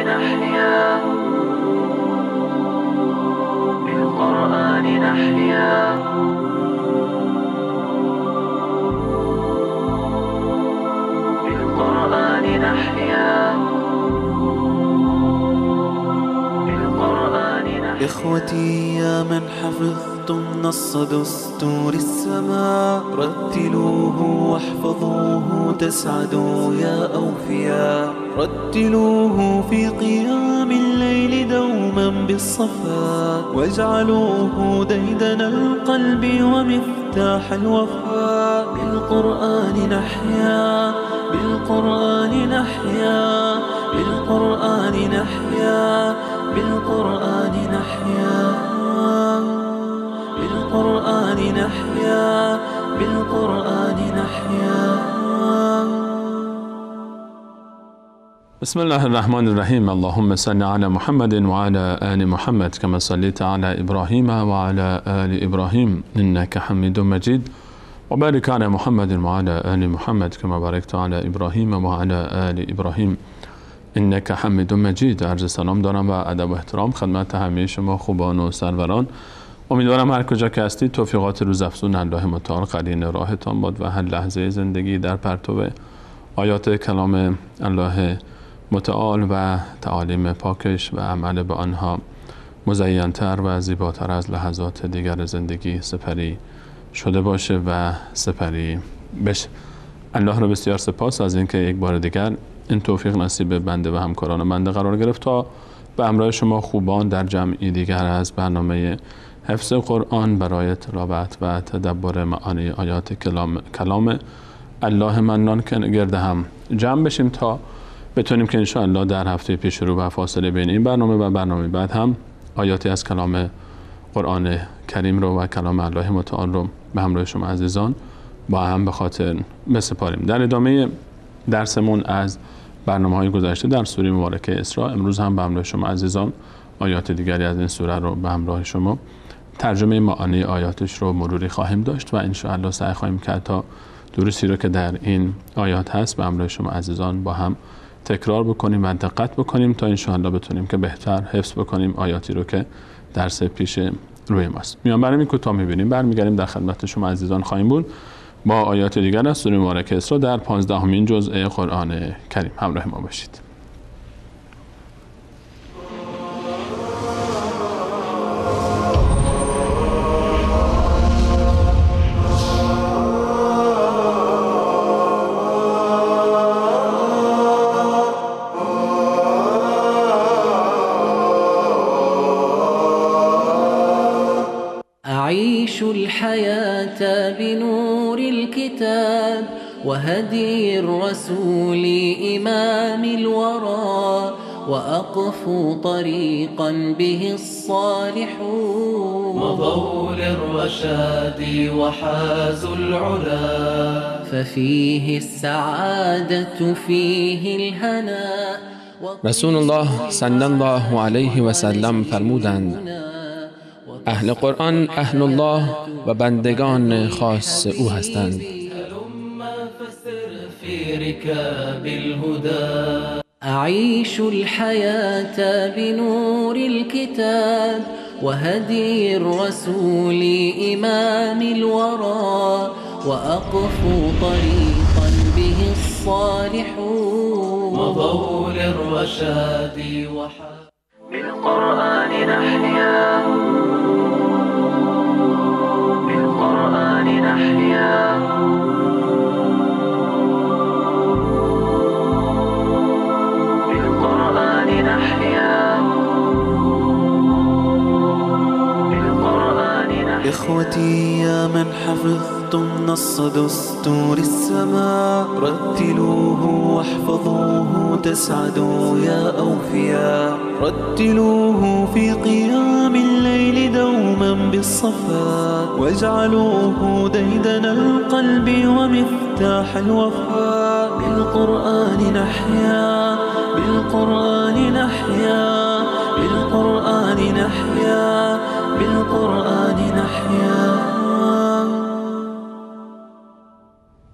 نحيا بالقرآن نحيا بالقرآن نحيا بالقرآن نحيا. إخوتي يا من حفظتم نص دستور السماء، رتلوه واحفظوه تسعدوا يا أوفياء، رتلوه في قيام الليل دوما بالصفاء، واجعلوه ديدن القلب ومفتاح الوفاء. بالقرآن نحيا بالقرآن نحيا بالقرآن نحيا بالقرآن نحيا بالقرآن نحيا بالقرآن نحيا. بسم الله الرحمن الرحيم. اللهم صل على محمد وعلى آل محمد كما صليت على إبراهيم وعلى آل إبراهيم إنك حميد مجيد، وبارك على محمد وعلى آل محمد كما باركت على إبراهيم وعلى آل إبراهيم اینک حمید مجید. عرض سلام دارم و ادب و احترام خدمت همه شما خوبان و سروران. امیدوارم هر کجا که هستید توفیقات روزافزون الله متعال قرین راهتان باد و هر لحظه زندگی در پرتو آیات کلام الله متعال و تعالیم پاکش و عمل به آنها مزین‌تر و زیباتر از لحظات دیگر زندگی سپری شده باشه و سپری بشه. الله را بسیار سپاس از اینکه یک بار دیگر این توفیق نصیب بنده و همکاران بنده قرار گرفت تا به همراه شما خوبان در جمعی دیگر از برنامه حفظ قرآن برای تلاوت و تدبر معانی آیات کلام الله منان گرده هم جمع بشیم تا بتونیم که انشاءالله در هفته پیش رو و فاصله بین این برنامه و برنامه بعد هم آیاتی از کلام قرآن کریم رو و کلام الله متعال رو به همراه شما عزیزان با هم به خاطر بسپاریم. در ادامه درسمون از برنامه‌های گذشته در سوره مبارکه اسراء، امروز هم به همراه شما عزیزان آیات دیگری از این سوره رو به همراه شما ترجمه معانی آیاتش رو مروری خواهیم داشت و ان شاء الله سعی خواهیم کرد تا دروسی رو که در این آیات هست به همراه شما عزیزان با هم تکرار بکنیم و دقت بکنیم تا ان شاء الله بتونیم که بهتر حفظ بکنیم آیاتی رو که درس پیش روی ماست. میان برنامه کوتاه می‌بینیم، برمیگردیم در خدمت شما عزیزان خواهیم بود با آیات دیگر از سوره مبارکه اسراء در 15مین جزء قرآن کریم. همراه ما باشید. أعيش الحياة بنور الكتاب وهدي الرسول إمام الورى، وأقف طريقا به الصالحون مضوا للرشاد وحازوا العلا، ففيه السعادة فيه الهناء. رسول الله صلی الله علیه و سلم فرمودند اهل قرآن اهل الله و بندگان خاص او هستند. أعيش الحياة بنور الكتاب وهدي الرسول إمام الورى، وأقف طريقا به الصالحون مضوا للرشاد بالقرآن نحيا بالقرآن نحيا بالقرآن نحيا بالقرآن نحيا. إخوتي يا من حفظتم نص دستور السماء، رتلوه واحفظوه تسعدوا يا أوفياء، رتلوه في قيام الليل دوما بالصفاء، واجعلوه ديدن القلب ومفتاح الوفاء. بالقرآن نحيا بالقرآن نحيا بالقرآن نحيا بالقرآن نحيا.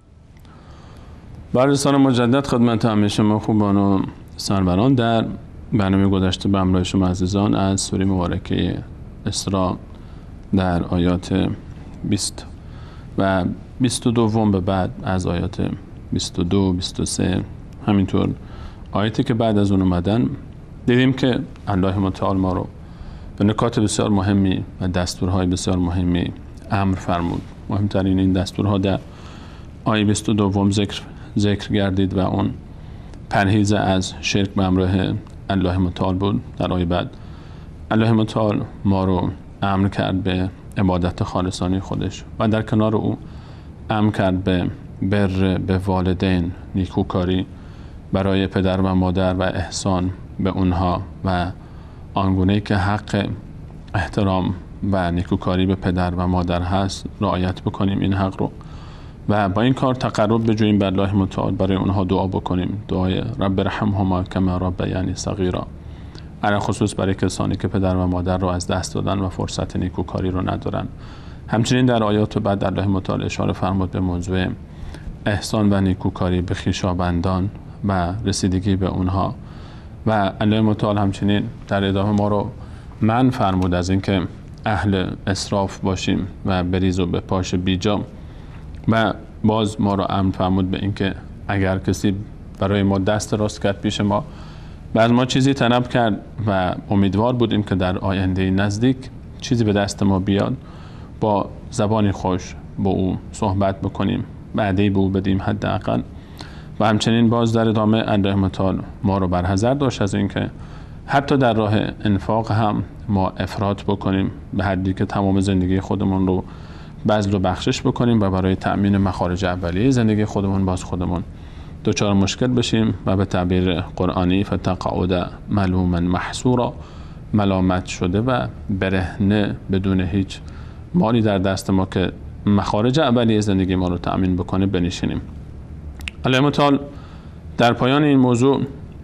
بررسان مجدد خدمت همه شما خوبان و سروران. در برنامه گذشته به همراه شما عزیزان از سوره مبارکه اسراء در آیات 20 و 22 به بعد از آیات 22 23 همینطور آیاتی که بعد از اون اومدن دیدیم که الله متعال ما رو به نکات بسیار مهمی و دستورهای بسیار مهمی امر فرمود. مهمترین این دستورها در آیه 22 ذکر گردید و اون پرهیز از شرک به همراه الله متعال بود. در آیه بعد الله متعال ما رو امر کرد به عبادت خالصانه خودش و در کنار او امر کرد به بر به والدین، نیکوکاری برای پدر و مادر و احسان به اونها و آنگونه که حق احترام و نیکوکاری به پدر و مادر هست رعایت بکنیم این حق رو و با این کار تقرب بجوییم به الله متعال، برای اونها دعا بکنیم، دعای رب ارحمهما کما ربیانی صغیرا، علی خصوص برای کسانی که پدر و مادر رو از دست دادن و فرصت نیکوکاری رو ندارن. همچنین در آیات بعد الله متعال اشاره فرمود به موضوع احسان و نیکوکاری به خویشاوندان و رسیدگی به اونها و الله متعال همچنین در ادامه ما رو منع فرمود از اینکه اهل اسراف باشیم و بریز و به پاش بیجا و باز ما رو امر فرمود به اینکه اگر کسی برای ما دست راست کرد پیش ما و از ما چیزی طلب کرد و امیدوار بودیم که در آینده نزدیک چیزی به دست ما بیاد، با زبانی خوش با او صحبت بکنیم، وعده به او بدیم حداقل. و همچنین باز در ادامه الله متعال ما رو برحذر داشت از اینکه حتی در راه انفاق هم ما افراط بکنیم به حدی که تمام زندگی خودمون رو بذل و بخشش بکنیم و برای تأمین مخارج اولیه زندگی خودمون باز خودمون دچار مشکل بشیم و به تعبیر قرآنی فتقعد ملوما محسورا، ملامت شده و برهنه بدون هیچ مالی در دست ما که مخارج اولیه زندگی ما رو تأمین بکنه بنشینیم. الله متعال در پایان این موضوع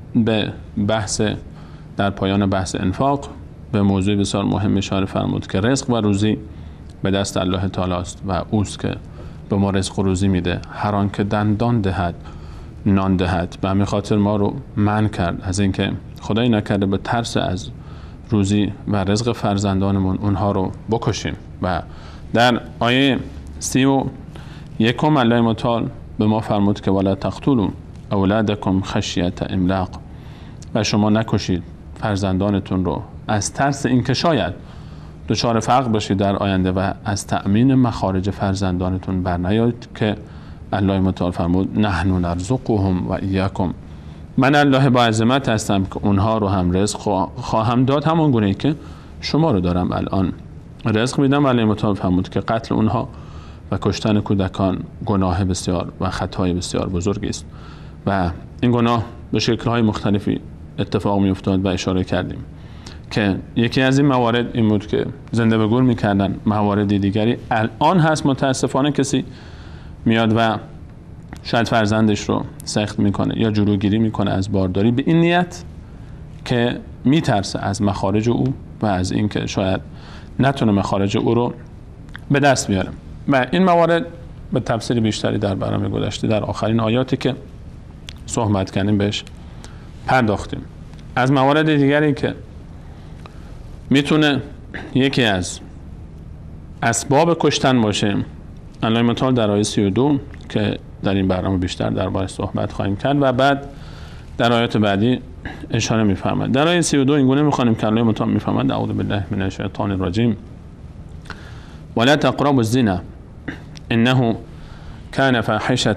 در پایان بحث انفاق به موضوع بسیار مهم اشاره فرمود که رزق و روزی به دست الله تعالی است و اوست که به ما رزق و روزی میده. هر آن که دندان دهد نان دهد. به همین خاطر ما رو منع کرد از اینکه خدای نکرده به ترس از روزی و رزق فرزندانمون اونها رو بکشیم. و در آیه 31 الله متعال به ما فرمود که ولا تقتلوا اولادکم خشیة املاق، و شما نکشید فرزندانتون رو از ترس اینکه شاید دچار فقر باشید در آینده و از تأمین مخارج فرزندانتون برنیایید که الله متعال فرمود نحن نرزقهم و ایاکم، من الله با عظمت هستم که اونها رو هم رزق خواهم داد همون گونه‌ای که شما رو دارم الان رزق میدم. الله متعال فرمود که قتل اونها و کشتن کودکان گناه بسیار و خطای بسیار بزرگی است و این گناه به شکل‌های مختلفی اتفاق می‌افتاد و اشاره کردیم که یکی از این موارد این بود که زنده به گور می‌کردن. موارد دیگری الان هست متاسفانه کسی میاد و شاید فرزندش رو سخت میکنه یا جلوگیری میکنه از بارداری به این نیت که میترسه از مخارج او و از اینکه شاید نتونه مخارج او رو به دست بیاره. و این موارد به تفسیر بیشتری در برنامه گذشته در آخرین آیاتی که صحبت کردیم بهش پرداختیم. از موارد دیگری که میتونه یکی از اسباب کشتن باشه الله متعال در آیه 32 که در این برنامه بیشتر دربارش صحبت خواهیم کرد و بعد در آیات بعدی اشاره می‌فرماید. در آیه 32 این گونه می‌خوانیم که الله متعال می‌فرماید اعوذ بالله من الشیطان الرجیم ولا تقربوا الزنا انه كان فاحشة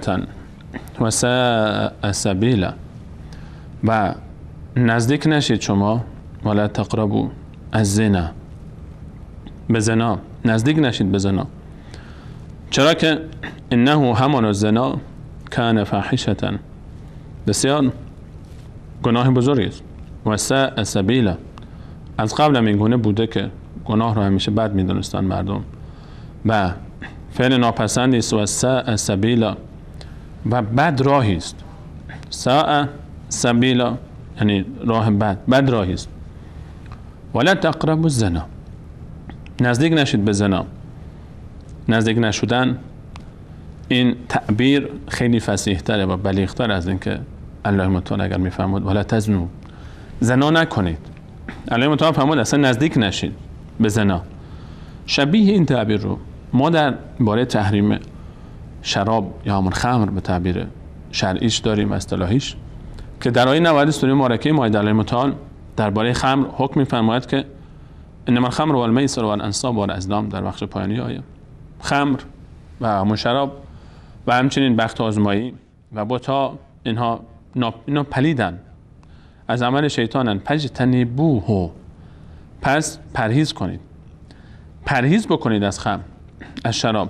وساء سبیلا، و نزدیک نشید شما ولا تقربوا الزنا، به زنا نزدیک نشید به زنا، چرا که انه همان زنا کان فاحشة، بسیار گناه بزرگی است، و ساء سبیلا، از قبل هم این گونه بوده که گناه رو همیشه بد میدونستن مردم و فعل ناپسندی است، و ساء سبیلا و بد راهی است. ساء سبیلا یعنی راه بد راهی است. ولا تقربوا الزنا، نزدیک نشید به زنا. نزدیک نشدن این تعبیر خیلی فصیح تره و بلیغ تر از این که الله متعال اگر میفرمود ولا تزنوا، زنا نکنید. الله متعال فرمود اصلا نزدیک نشید به زنا. شبیه این تعبیر رو ما در باره تحریم شراب یا همون خمر به تعبیر شرعیش داریم، اصطلاحیش، که در آیه 90 سوره مبارکه مائده الله متعال درباره خمر حکم می‌فرماید که انما الخمر والمیسر والانصاب والازلام در بخش پایانی آیه. خمر و همون شراب و همچنین بخت آزمایی و بتا اینها پلیدن، از عمل شیطانن. فاجتنبوه، پس پرهیز کنید، پرهیز بکنید از خمر، از شراب.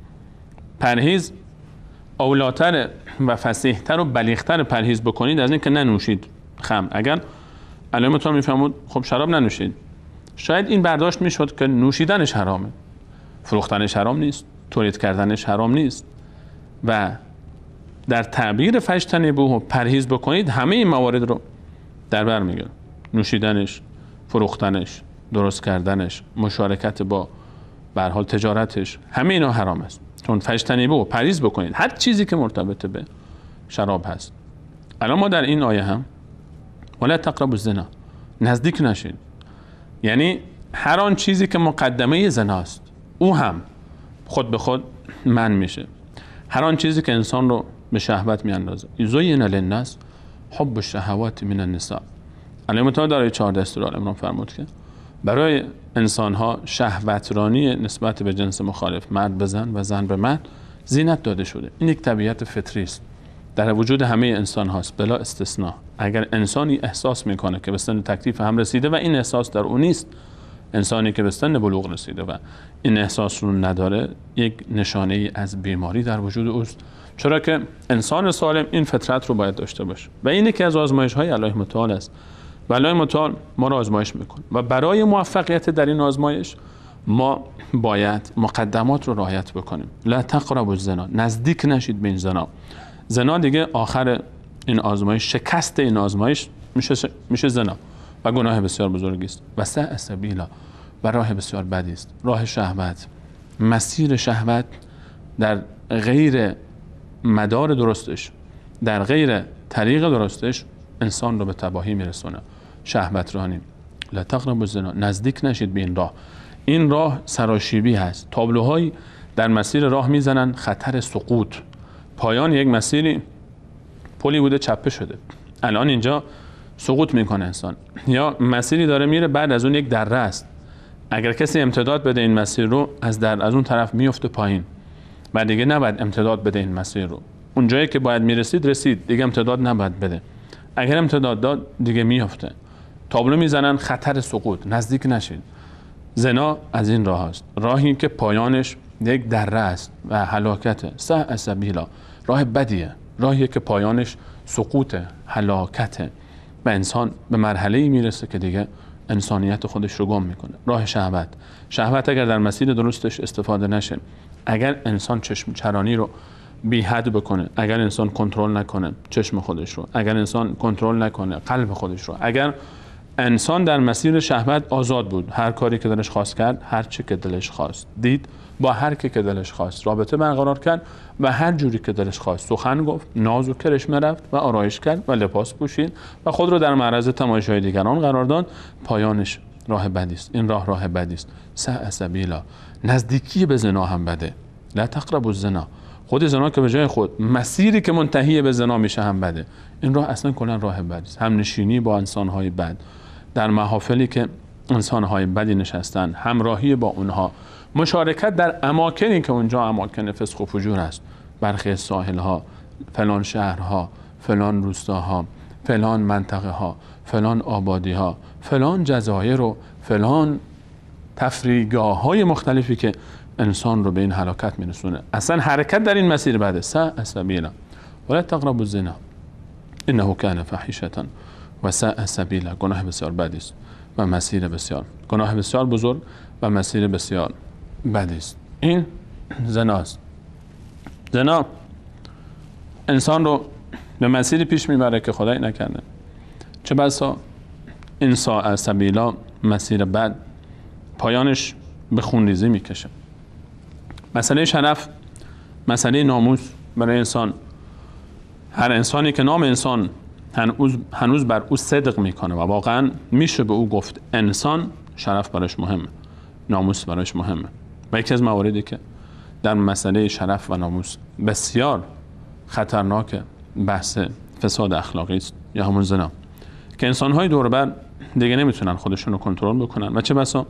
پرهیز اولاتر و فصیحتر و بلیغتر پرهیز بکنید از این که ننوشید خمر. اگر الله متعال میفهمود خب شراب ننوشید، شاید این برداشت میشد که نوشیدنش حرامه، فروختنش حرام نیست، تولید کردنش حرام نیست. و در تعبیر فاجتنبوه پرهیز بکنید همه این موارد رو در بر میگیره، نوشیدنش، فروختنش، درست کردنش، مشارکت با به هر حال تجارتش، همه اینا حرام است. چون فاجتنبوه پرهیز بکنید هر چیزی که مرتبط به شراب هست. الان ما در این آیه هم ولا تقربوا الزنا، نزدیک نشید، یعنی هر آن چیزی که مقدمه زناست او هم خود به خود منع میشه. هر آن چیزی که انسان رو به شهوت میاندازه. زین للناس حب الشهوات من النساء. الله متعال در آیه 14 سوره آل عمران فرمود که برای انسان‌ها شهوترانی نسبت به جنس مخالف، مرد به زن و زن به مرد، زینت داده شده. این یک طبیعت فطری است، در وجود همه انسان هاست بلا استثناء. اگر انسانی احساس میکنه که به سن تکلیف هم رسیده و این احساس در او نیست، انسانی که به سن بلوغ رسیده و این احساس رو نداره، یک نشانه ای از بیماری در وجود اوست. چرا که انسان سالم این فطرت رو باید داشته باشه و این یکی از آزمایش های الله متعال است و الله متعال ما را آزمایش میکنه و برای موفقیت در این آزمایش ما باید مقدمات رو رعایت بکنیم. لا تقربوا الزنا، نزدیک نشید به این زنا. زنا دیگه آخر این آزمایش، شکست این آزمایش میشه زنا و گناه بسیار بزرگی است. و ساء سبیلا، و راه بسیار بدی است، راه شهوت، مسیر شهوت در غیر مدار درستش، در غیر طریق درستش انسان رو به تباهی میرسونه. شهوت رانی. لا تقربوا الزنا، نزدیک نشید به این راه. این راه سراشیبی هست، تابلوهایی در مسیر راه میزنن خطر سقوط. پایان یک مسیری پلی بوده چپه شده، الان اینجا سقوط میکنه انسان، یا مسیری داره میره بعد از اون یک دره است، اگر کسی امتداد بده این مسیر رو از اون طرف میفته پایین و دیگه نباید امتداد بده این مسیر رو. اون جایی که باید میرسید رسید، دیگه امتداد نباید بده. اگر امتداد داد دیگه میفته. تابلو میزنن خطر سقوط، نزدیک نشید. زنا از این راه است، راهی که پایانش یک دره است و هلاکته. ساء سبیلا، راه بدیه، راهی که پایانش سقوط، هلاکته و انسان به مرحله‌ای میرسه که دیگه انسانیت خودش رو گم میکنه. راه شهوت. شهوت اگر در مسیر درستش استفاده نشه، اگر انسان چشم چرانی رو بی حد بکنه، اگر انسان کنترل نکنه چشم خودش رو، اگر انسان کنترل نکنه قلب خودش رو، اگر انسان در مسیر شهوت آزاد بود، هر کاری که دلش خواست کرد، هر چی که دلش خواست دید، با هر کی که دلش خواست رابطه برقرار کرد و هر جوری که دلش خواست سخن گفت، ناز و کرشمه رفت و آرایش کرد و لباس پوشید و خود رو در معرض تماشای دیگران قرار داد، پایانش راه بدی است. این راه بدی است. ساء سبیلا، نزدیکی به زنا هم بده. لا تقربوا الزنا، خود زنا که به جای خود، مسیری که منتهی به زنا میشه هم بده. این راه اصلا کلا راه بدی است. هم نشینی با انسان‌های بد، در محافلی که انسان‌های بدی نشستن، همراهی با اونها، مشارکت در اماکنی که اونجا اماکن فسق و فجور است، برخی ساحل‌ها، فلان شهرها، فلان روستاها، فلان منطقه ها، فلان آبادی ها، فلان جزایر و فلان تفریحگاه‌های مختلفی که انسان رو به این هلاکت میرسونه. اصلا حرکت در این مسیر بعد ساء سبیلا ولا تقربوا الزنا انه كان فاحشة و ساء سبیلا، گناه بسیار بدی است و مسیر بسیار، گناه بسیار بزرگ و مسیر بسیار بدی است. این زناست. زنا انسان رو به مسیری پیش میبره که خدای نکرده. چه بسا این ساء سبیلا، مسیر بد، پایانش به خونریزی میکشه. مسئله شرف، مسئله ناموس برای انسان، هر انسانی که نام انسان هنوز بر او صدق میکنه و واقعا میشه به او گفت انسان، شرف براش مهمه، ناموس براش مهمه. و یکی از مواردی که در مسئله شرف و ناموس بسیار خطرناک بحث فساد اخلاقی است یا همون زنا، که انسان‌های دور بر دیگه نمیتونن خودشون رو کنترل بکنن و چه بسا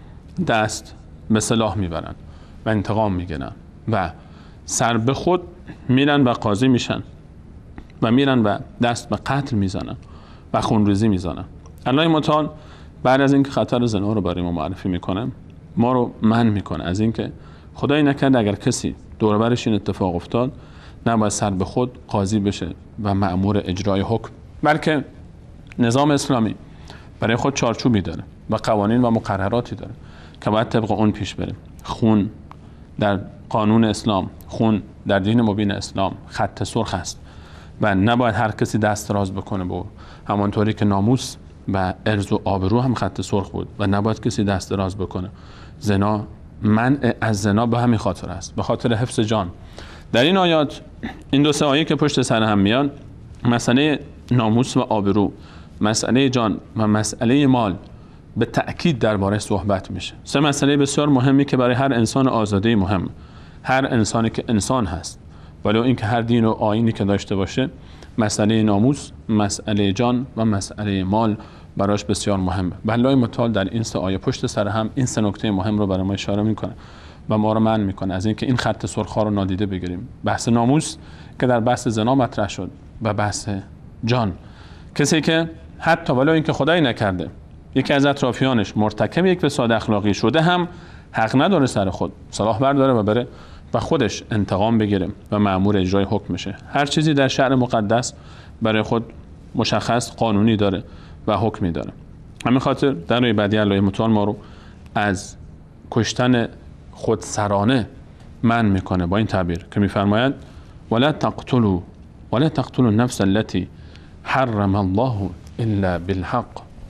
دست به سلاح میبرن و انتقام میگیرن و سر به خود میرن و قاضی میشن و میرن و دست به قتل میزنن و خونریزی میزنن. الله متعال بعد از اینکه خطر زنا رو برای ما معرفی میکنه، ما رو منع میکنه از اینکه خدای نکرد اگر کسی دور برش این اتفاق افتاد نباید سر به خود قاضی بشه و مأمور اجرای حکم، بلکه نظام اسلامی برای خود چارچوبی داره و قوانین و مقرراتی داره که باید طبق اون پیش بره. خون در قانون اسلام، خون در دین مبین اسلام خط سرخ است و نباید هر کسی دست دراز بکنه به همانطوری که ناموس و عرض و آبرو هم خط سرخ بود و نباید کسی دست دراز بکنه. زنا، منع از زنا به همین خاطر است، به خاطر حفظ جان. در این آیات، این دو سه آیه که پشت سر هم میان، مسئله ناموس و آبرو، مسئله جان و مسئله مال به تأکید درباره صحبت میشه. سه مسئله بسیار مهمی که برای هر انسان آزاده مهم، هر انسانی که انسان هست، ولی اینکه هر دین و آیینی که داشته باشه، مسئله ناموس، مسئله جان و مسئله مال براش بسیار مهمه. الله متعال در این سه آیه پشت سر هم این سه نکته مهم رو برای ما اشاره میکنه و ما رو منع میکنه از اینکه این خط سرخ‌ها رو نادیده بگیریم. بحث ناموس که در بحث زنا مطرح شد و بحث جان، کسی که حتی ولی اینکه خدایی نکرده یکی از اطرافیانش مرتکب یک فساد اخلاقی شده هم حق نداره سر خود سلاح برداره و بره و خودش انتقام بگیره و مأمور اجرای حکم میشه. هر چیزی در شرع مقدس برای خود مشخص قانونی داره و حکمی داره. همین خاطر در روی بعدی الله متعال ما رو از کشتن خودسرانه منع میکنه با این تعبیر که میفرماید ولا تقتلوا النفس التي حرم الله الا بالحق.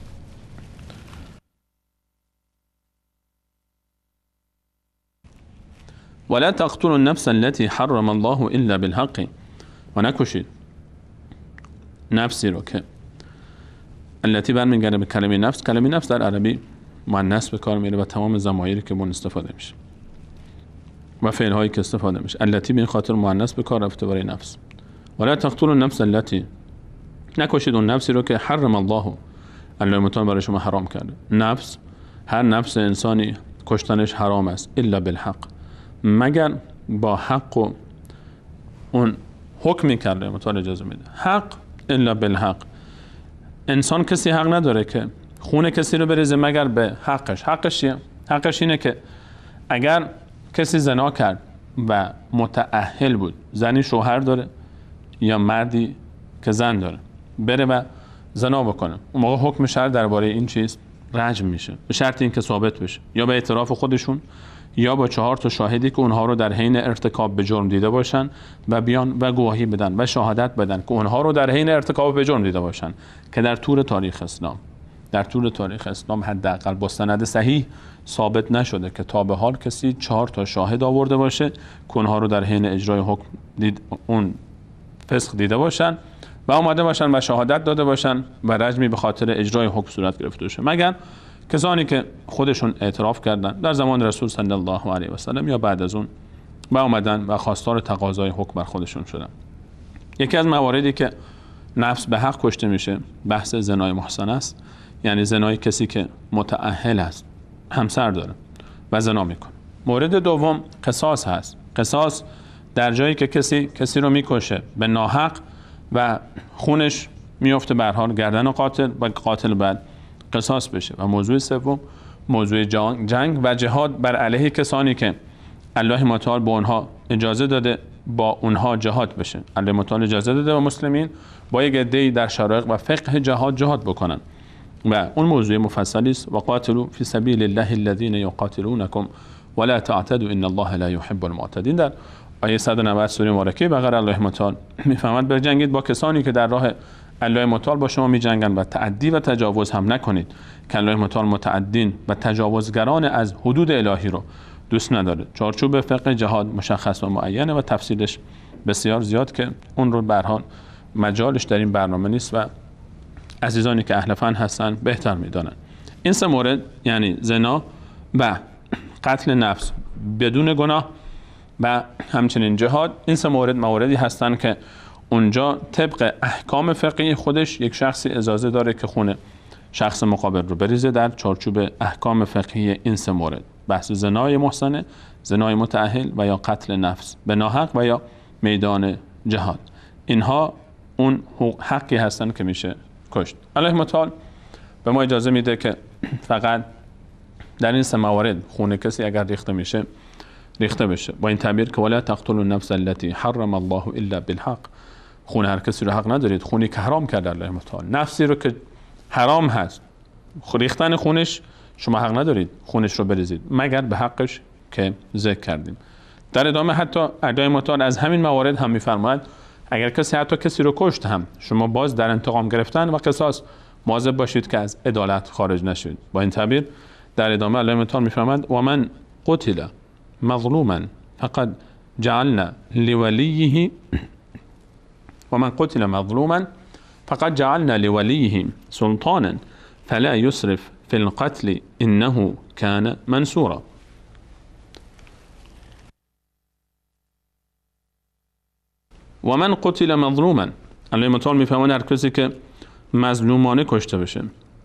ولا تقتلوا النفس التي حرم الله الا بالحق، و نکشید نفسی رو که التي برمیگرده به کلمه نفس. کلمه نفس در عربی مؤنث به کار میره و تمام ضمایری که اون استفاده میشه و فعل هایی که استفاده میشه التي به این خاطر مؤنث به کار رفته برای نفس. ولا تقتلوا النفس التي، نکشید اون نفسی رو که حرم الله متعال برای شما حرام کرده. نفس، هر نفس انسانی کشتنش حرام است الا بالحق، مگر با حق و اون حکمی کرده متعال اجازه میده. حق الا بالحق، انسان کسی حق نداره که خون کسی رو بریزه مگر به حقش. حقش چیه؟ حقش اینه که اگر کسی زنا کرد و متأهل بود، زنی شوهر داره یا مردی که زن داره، بره و زنا بکنه، اون موقع حکم شرع درباره این چیز رجم میشه، به شرط اینکه ثابت بشه یا به اعتراف خودشون یا با 4 تا شاهدی که اونها رو در حین ارتکاب به جرم دیده باشن و بیان و گواهی بدن و شهادت بدن که اونها رو در حین ارتکاب به جرم دیده باشن، که در طول تاریخ اسلام حداقل با سند صحیح ثابت نشده که تا به حال کسی 4 تا شاهد آورده باشه که اونها رو در حین اجرای حکم اون فسق دیده باشن و آمده باشن و شهادت داده باشن و رجمی به خاطر اجرای حکم صورت گرفته باشه، مگر کسانی که خودشون اعتراف کردن در زمان رسول صلی الله علیه و سلم یا بعد از اون و آمدن و خواستار تقاضای حکم بر خودشون شدن. یکی از مواردی که نفس به حق کشته میشه بحث زنای محصن است، یعنی زنای کسی که متأهل است، همسر داره و زنا میکنه. مورد دوم قصاص هست. قصاص در جایی که کسی رو میکشه به ناحق و خونش میفته به هر حال گردن قاتل و قاتل بعد قصاص بشه. و موضوع سوم موضوع جنگ و جهاد بر علیه کسانی که الله متعال به اونها اجازه داده با اونها جهاد بشه. الله متعال اجازه داده و مسلمین با یک عده‌ای در شرایط و فقه جهاد بکنن و اون موضوع مفصلی است. و قاتلوا فی سبیل الله الذين يقاتلونكم ولا تعتدوا ان الله لا يحب المعتدين. در آیه 190 سوره مبارکه بقره الله متعال میفهمد بجنگید با کسانی که در راه الله متعال با شما میجنگن و تعدی و تجاوز هم نکنید که الله متعال متعدین و تجاوزگران از حدود الهی رو دوست نداره. چارچوب فقه جهاد مشخص و معینه و تفصیلش بسیار زیاد که اون رو به هر حال مجالش در این برنامه نیست و عزیزانی که اهل فن هستن بهتر میدانن. این سه مورد یعنی زنا و قتل نفس بدون گناه و همچنین جهاد، این سه مورد مواردی هستن که اونجا طبق احکام فقهی خودش یک شخصی اجازه داره که خون شخص مقابل رو بریزه در چارچوب احکام فقهی این سه مورد: بحث زنای محصنه، زنای متأهل و یا قتل نفس به ناحق و یا میدان جهاد. اینها اون حقی هستن که میشه کشت. الله متعال به ما اجازه میده که فقط در این سه موارد خون کسی اگر ریخته میشه ریخته بشه، با این تعبیر که ولا تقتلوا النفس التي حرم الله الا بالحق. خون هر کسی رو حق ندارید، خونی که حرام کرده الله متعال. نفسی رو که حرام هست ریختن خونش شما حق ندارید خونش رو بریزید مگر به حقش که ذکر کردیم. در ادامه حتی الله متعال از همین موارد هم میفرماید اگر کسی حتی کسی رو کشت هم شما باز در انتقام گرفتن و قصاص مواظب باشید که از عدالت خارج نشید. با این تعبیر در ادامه الله متعال میفرماید و من قتل مظلوما فقد جعلنا لولیه ومن قتل مظلوما فقد جعلنا لوليه سلطانا فلا يسرف في القتل انه كان منصورا. و من قتل مظلوما، الله متعال میفهمونه هر کسی که مظلومانه کشته بشه.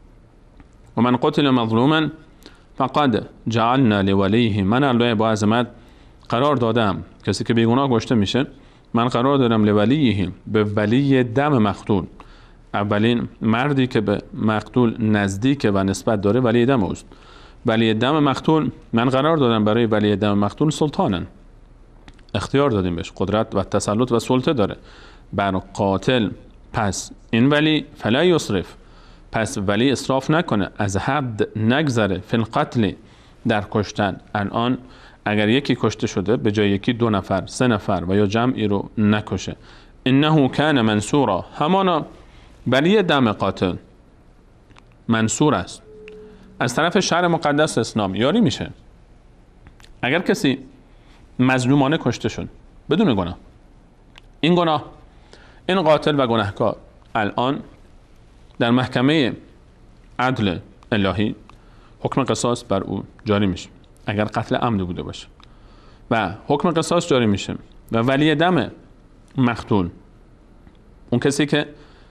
و من قتل مظلوما فقد جعلنا لولیه، من الله با عظمت قرار دادم کسی که بیگناه کشته میشه من قرار دادم لولیه، به ولی دم مقتول، اولین مردی که به مقتول نزدیک و نسبت داره ولی دم اوست. ولی دم مقتول من قرار دادم برای ولی دم مقتول سلطانن، اختیار دادیم بهش، قدرت و تسلط و سلطه داره بر قاتل. پس این ولی فلا یسرف، پس ولی اسراف نکنه، از حد نگذره، فی القتل، در کشتن. الان اگر یکی کشته شده به جای یکی 2 نفر 3 نفر و یا جمعی رو نکشه. انه کان منصورا، همانا ولی دم قاتل منصور است، از طرف شرع مقدس اسلام یاری میشه. اگر کسی مظلومانه کشته شد بدون گناه، این گناه، این قاتل و گناهکار الان در محکمه عدل الهی حکم قصاص بر او جاری میشه اگر قتل عمد بوده باشه و حکم قصاص جاری میشه و ولی دم مقتول، اون کسی که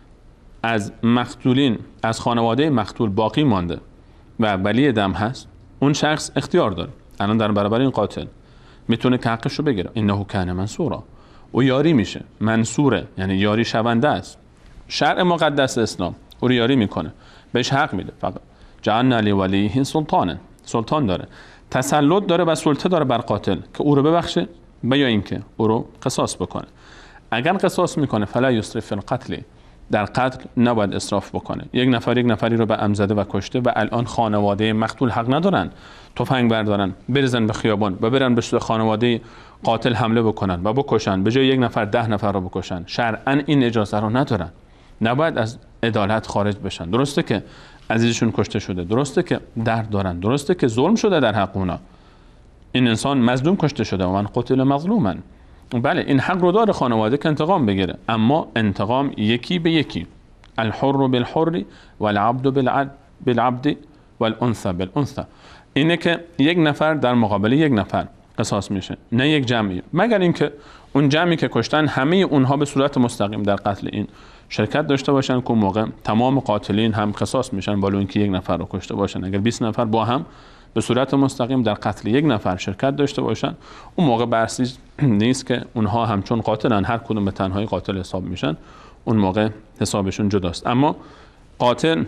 از مقتولین از خانواده مقتول باقی مانده و ولی دم هست، اون شخص اختیار داره الان در برابر این قاتل میتونه که حقش رو بگیره. انه کان منصورا، او یاری میشه، منصوره یعنی یاری شونده است. شرع مقدس اسلام او رو یاری میکنه، بهش حق میده. فقط جعلنا لولیه سلطانا، سلطان داره، تسلط داره و سلطه داره بر قاتل که او رو ببخشه و یا اینکه او رو قصاص بکنه. اگر قصاص میکنه فلا یسرف فی القتل، در قتل نباید اسراف بکنه. یک نفری رو به عمد زده و کشته و الان خانواده مقتول حق ندارن تفنگ بردارن بریزن به خیابان و برن به خانواده قاتل حمله بکنن و بکشن، به جای 1 نفر 10 نفر رو بکشن. شرعاً این اجازه رو ندارن، نباید از عدالت خارج بشن. درسته که عزیزشون کشته شده، درسته که درد دارن، درسته که ظلم شده در حق اونا، این انسان مظلوم کشته شده و من قتل مظلوما، بله این حق رو داره خانواده که انتقام بگیره، اما انتقام یکی به یکی، الحر بالحر والعبد بالعبد والانثى بالانثى، اینه که 1 نفر در مقابل 1 نفر قصاص میشه، نه یک جمعی، مگر اینکه اون جمعی که کشتن همه اونها به صورت مستقیم در قتل این شرکت داشته باشن که اون موقع تمام قاتلین هم قصاص میشن، بالو اینکه 1 نفر رو کشته باشن. اگر 20 نفر با هم به صورت مستقیم در قتل 1 نفر شرکت داشته باشن، اون موقع بحثی نیست که اونها همچون قاتلن هر کدوم به تنهایی قاتل حساب میشن، اون موقع حسابشون جداست. اما قاتل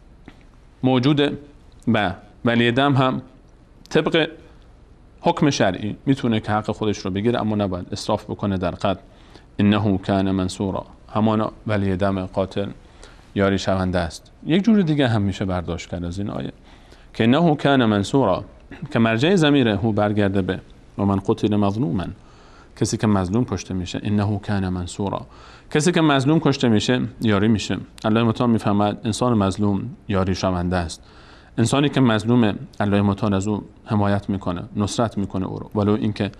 موجوده و ولی دم هم طبق حکم شرعی میتونه که حق خودش رو بگیره، اما نباید اسراف بکنه در قتل. انه کان منصورا، همانا ولی دم قاتل یاری شونده است. یک جور دیگه هم میشه برداشت کرد از این آیه که انه کان منصورا که مرجع ضمیر هو برگرده به و من قتل مظلوما، کسی که مظلوم کشته میشه. انه کان منصورا، کسی که مظلوم کشته میشه یاری میشه. الله متعال میفهمد انسان مظلوم یاری شونده است. انسانی که مظلومه الله متعال از او حمایت میکنه، نصرت میکنه او رو، ولو اینکه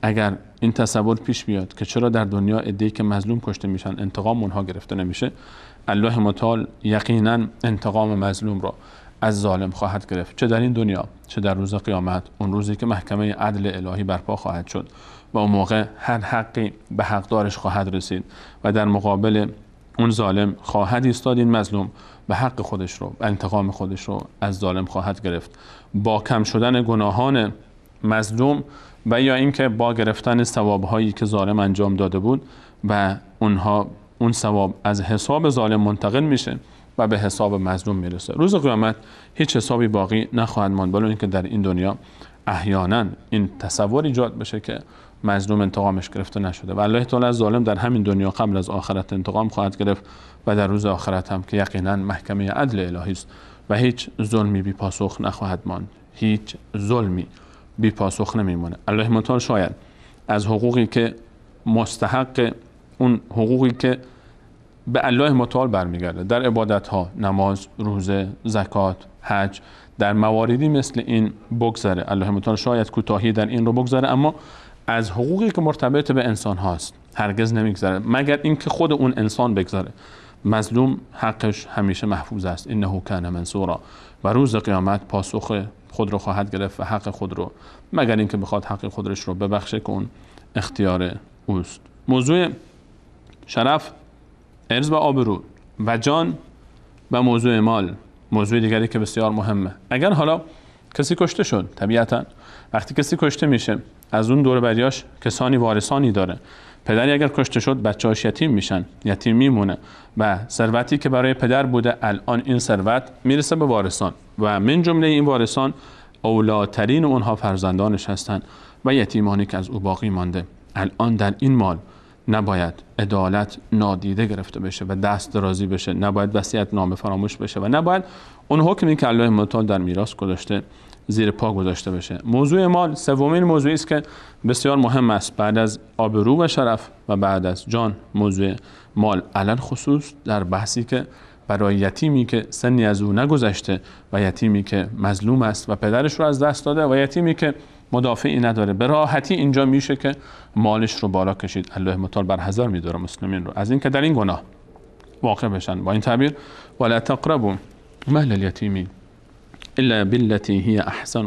اگر این تصور پیش بیاد که چرا در دنیا عده‌ای که مظلوم کشته میشن انتقام اونها گرفته نمیشه، الله متعال یقینا انتقام مظلوم را از ظالم خواهد گرفت، چه در این دنیا چه در روز قیامت، اون روزی که محکمه عدل الهی برپا خواهد شد و اون موقع هر حقی به حقدارش خواهد رسید و در مقابل اون ظالم خواهد ایستاد این مظلوم به حق خودش رو، انتقام خودش رو از ظالم خواهد گرفت. با کم شدن گناهان مظلوم و یا اینکه با گرفتن ثوابهایی که ظالم انجام داده بود و اون ثواب از حساب ظالم منتقل میشه و به حساب مظلوم میرسه. روز قیامت هیچ حسابی باقی نخواهد ماند، ولی اینکه در این دنیا احیانا این تصور ایجاد بشه که مظلوم انتقامش گرفته نشده و الله تعالی از ظالم در همین دنیا قبل از آخرت انتقام خواهد گرفت و در روز آخرت هم که یقینا محکمه عدل الهی است و هیچ ظلمی بی پاسخ نخواهد ماند، هیچ ظلمی بی پاسخ نمیمونه. الله متعال شاید از حقوقی که مستحق، اون حقوقی که به الله متعال برمیگرده در عبادت ها، نماز، روزه، زکات، حج، در مواردی مثل این بگذره. الله متعال شاید کوتاهی در این رو بگذره، اما از حقوقی که مرتبط به انسان هاست هرگز نمیگذره مگر اینکه خود اون انسان بگذاره. مظلوم حقش همیشه محفوظ است، انه کان منصورا، و روز قیامت پاسخ خود رو خواهد گرفت و حق خود رو، مگر اینکه بخواد حق خودش رو ببخشه که اون اختیار اوست. موضوع شرف، عرض و آبرو و جان و موضوع مال موضوع دیگری که بسیار مهمه. اگر حالا کسی کشته شد، طبیعتا وقتی کسی کشته میشه از اون دور بریاش کسانی وارثانی داره. پدری اگر کشته شد بچه‌هاش یتیم میشن، یتیم میمونه و ثروتی که برای پدر بوده الان این ثروت میرسه به وارثان و من جمله این وارثان اولاترین اونها فرزندانش هستن و یتیمانی که از او باقی مانده. الان در این مال نباید عدالت نادیده گرفته بشه و دست درازی بشه، نباید وصیت نامه فراموش بشه و نباید اون حکمی که الله متعال در میراث گذاشته زیر پا گذاشته بشه. موضوع مال سومین موضوعی است که بسیار مهم است بعد از آبرو و شرف و بعد از جان. موضوع مال علل خصوص در بحثی که برای یتیمی که سنی از او نگذشته و یتیمی که مظلوم است و پدرش رو از دست داده و یتیمی که مدافعی نداره، به راحتی اینجا میشه که مالش رو بالا کشید. الله متعال برحذر می‌داره مسلمین رو از اینکه در این گناه واقع بشن. با این تعبیر ولا تقربوا مال الیتیم الا بالتي هي احسن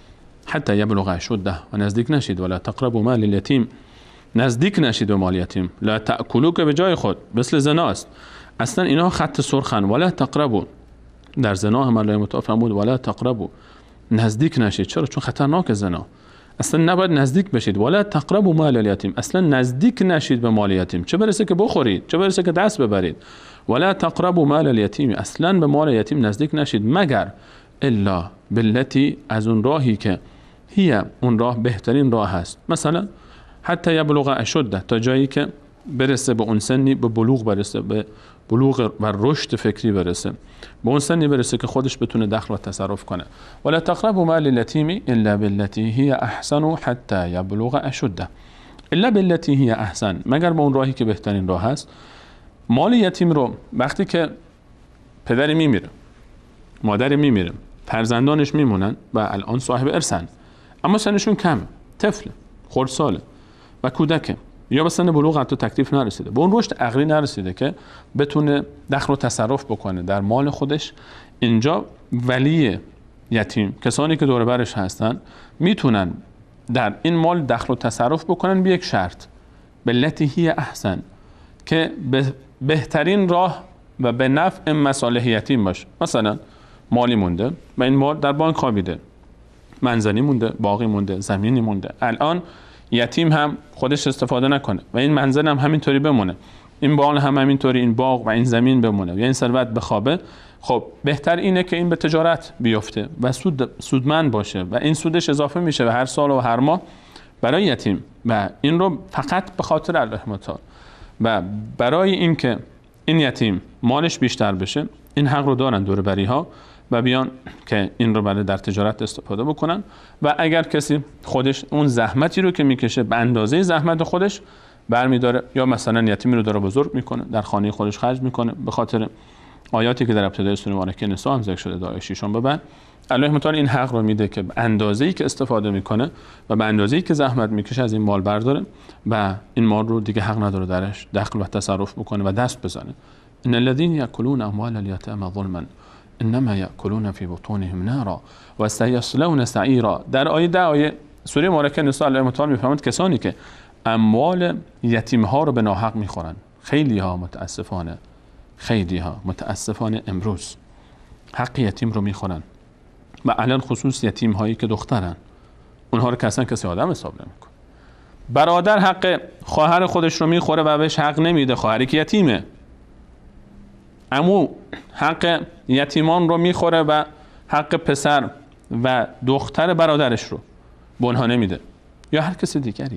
حتى يبلغ اشده، و نزدیک نشید. ولا تقربوا مال الیتیم، نزدیک نشید به مال یتیم. لا تأکلوا که به جای خود مثل زناست. اصلا اینا خط سرخن. ولا تقربوا، در زنا هم الله متعال فرمود ولا تقربوا، نزدیک نشید. چرا؟ چون خطرناک زنا، اصلا نباید نزدیک بشید. ولا تقربوا مال الیتیم، اصلا نزدیک نشید به مال یتیم، چه برسه که بخورید، چه برسه که دست ببرید. ولا تقربوا مال الیتیم، اصلا به مال یتیم نزدیک نشید مگر الا بالتی، از اون راهی که هی اون راه بهترین راه هست. مثلا حتی یبلغ اشده، تا جایی که برسه به اون سنی، به بلوغ برسه، به بلوغ و رشد فکری برسه، به اون سنی برسه که خودش بتونه دخل و تصرف کنه. ولا تقربوا مال الیتیم الا بالتی هی احسن حتی یبلغ اشده، الا بالتی هی احسن، مگر به اون راهی که بهترین راه هست. مال یتیم رو وقتی که پدری میمیره، مادری میمیره، فرزندانش میمونن و الان صاحب ارثن اما سنشون کمه، طفل، خردساله و کودکه، یا به سن بلوغ حتی تکلیف نرسیده، به اون رشد عقلی نرسیده که بتونه دخل و تصرف بکنه در مال خودش. اینجا ولی یتیم، کسانی که دور برش هستن، میتونن در این مال دخل و تصرف بکنن به یک شرط، بالتی هی احسن، که بهترین راه و به نفع مصالح یتیم باشه. مثلا مالی مونده و این مال در بانک خوابیده، منزلی مونده، باغی مونده، زمینی مونده، الان یتیم هم خودش استفاده نکنه و این منزل هم همینطوری بمونه، این باغ هم همینطوری، این باغ و این زمین بمونه یا این ثروت بخوابه. خب بهتر اینه که این به تجارت بیفته و سودمند باشه و این سودش اضافه میشه به هر سال و هر ماه برای یتیم و این رو فقط به خاطر الله متعال و برای اینکه این یتیم مالش بیشتر بشه. این حق رو دارن دور بری ها و بیان که این رو برای در تجارت استفاده بکنن و اگر کسی خودش اون زحمتی رو که میکشه به اندازه زحمت خودش برمیداره یا مثلا یتیمی رو داره بزرگ میکنه، در خانه خودش خرج میکنه، به خاطر آیاتی که در ابتدای سوره مبارکه نساء هم ذکر شده، آیه 6 به بعد الله متعال این حق رو میده که به اندازه‌ای که استفاده میکنه و به اندازه‌ای که زحمت میکشه از این مال برداره و این مال رو دیگه حق نداره درش دخل و تصرف بکنه و دست بزنه. ان الذين ياكلون اموال اليتامى ظلما انما ياكلون في بطونهم نارا و سيصلون سعيرا. در آیه سوره مبارکه نساء الله متعال میفهمد کسانی که اموال یتیم ها رو به ناحق میخورن، خیلی ها متاسفانه امروز حق یتیم رو میخورن و الان خصوص یتیم هایی که دخترن، اونها رو کسی آدم حساب نمیکنه. برادر حق خواهر خودش رو میخوره و بهش حق نمیده، خواهری که یتیمه. عمو حق یتیمان رو میخوره و حق پسر و دختر برادرش رو به اونها نمیده، یا هر کسی دیگری.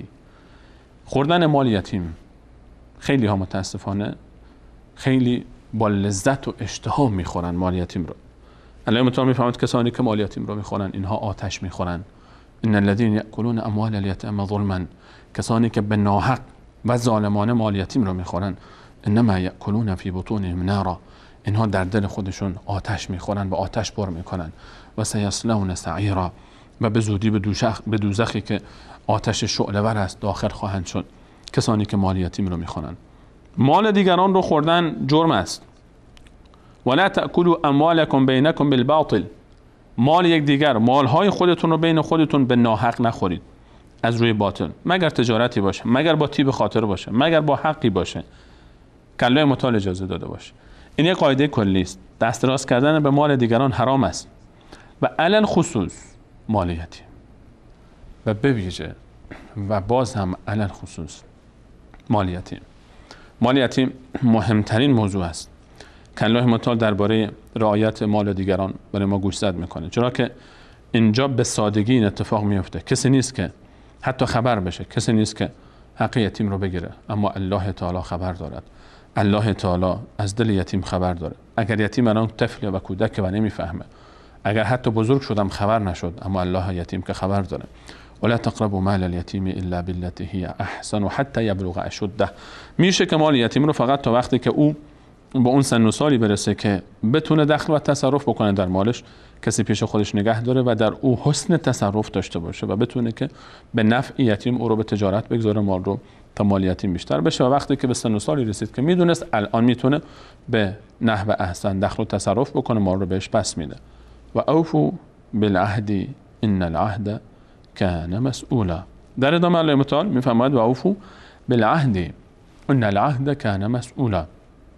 خوردن مال یتیم خیلی ها متاسفانه خیلی با لذت و اشتها میخورن مال یتیم رو. الله متعال میفهمد کسانی که مال یتیم رو میخورن اینها آتش میخورن. ان الذين ياكلون اموال اليتامى ظلما، کسانی که به ناحق و ظالمانه مال یتیم رو میخورن، انما یاکلون فی بطونهم نارا، اینها در دل خودشون آتش میخورن و آتش پر میکنن. و سیصلون سعیرا، و به زودی به دوزخی که آتش شعله‌ور است داخل خواهند شد کسانی که مال یتیم رو میخورن. مال دیگران رو خوردن جرم است. ولا تأکلوا اموالکم بینکم بالباطل، مال یک دیگر، مالهای خودتون رو بین خودتون به ناحق نخورید از روی باطل، مگر تجارتی باشه، مگر با طیب خاطر باشه، مگر با حقی باشه که الله متعال اجازه داده باشه. این یک قاعده کلی است. دست راست کردن به مال دیگران حرام است و علل خصوص مال یتیم، و به ویژه و باز هم علل خصوص مال یتیم. مال یتیم مهمترین موضوع است که الله متعال درباره رعایت مال دیگران برای ما گوشزد میکنه، چرا که اینجا به سادگی این اتفاق میفته. کسی نیست که حتی خبر بشه، کسی نیست که حق یتیم رو بگیره، اما الله تعالی خبر دارد. الله تعالی از دل یتیم خبر داره. اگر یتیم الان طفل و کودک و نمیفهمه، اگر حتی بزرگ شدم خبر نشد، اما الله یتیم که خبر داره. ولا تقربوا مال اليتيم الا بالتي هي احسن حتى يبلغ اشده. میشه که مال یتیم رو فقط تا وقتی که او به اون سن و سالی برسه که بتونه دخل و تصرف بکنه در مالش، کسی پیش خودش نگه داره و در او حسن تصرف داشته باشه و بتونه که به نفع یتیم او رو به تجارت بگذاره، مال رو تا مال یتیم بیشتر بشه. و وقتی که به سن و سالی رسید که میدونست الان میتونه به نحو احسن دخل و تصرف بکنه، مال رو بهش پس میده. و اوفوا بالعهد ان العهد کان مسئولا. در ادامه الله متعال میفرماید و اوفوا بالعهد ان العهد کان مسئولا،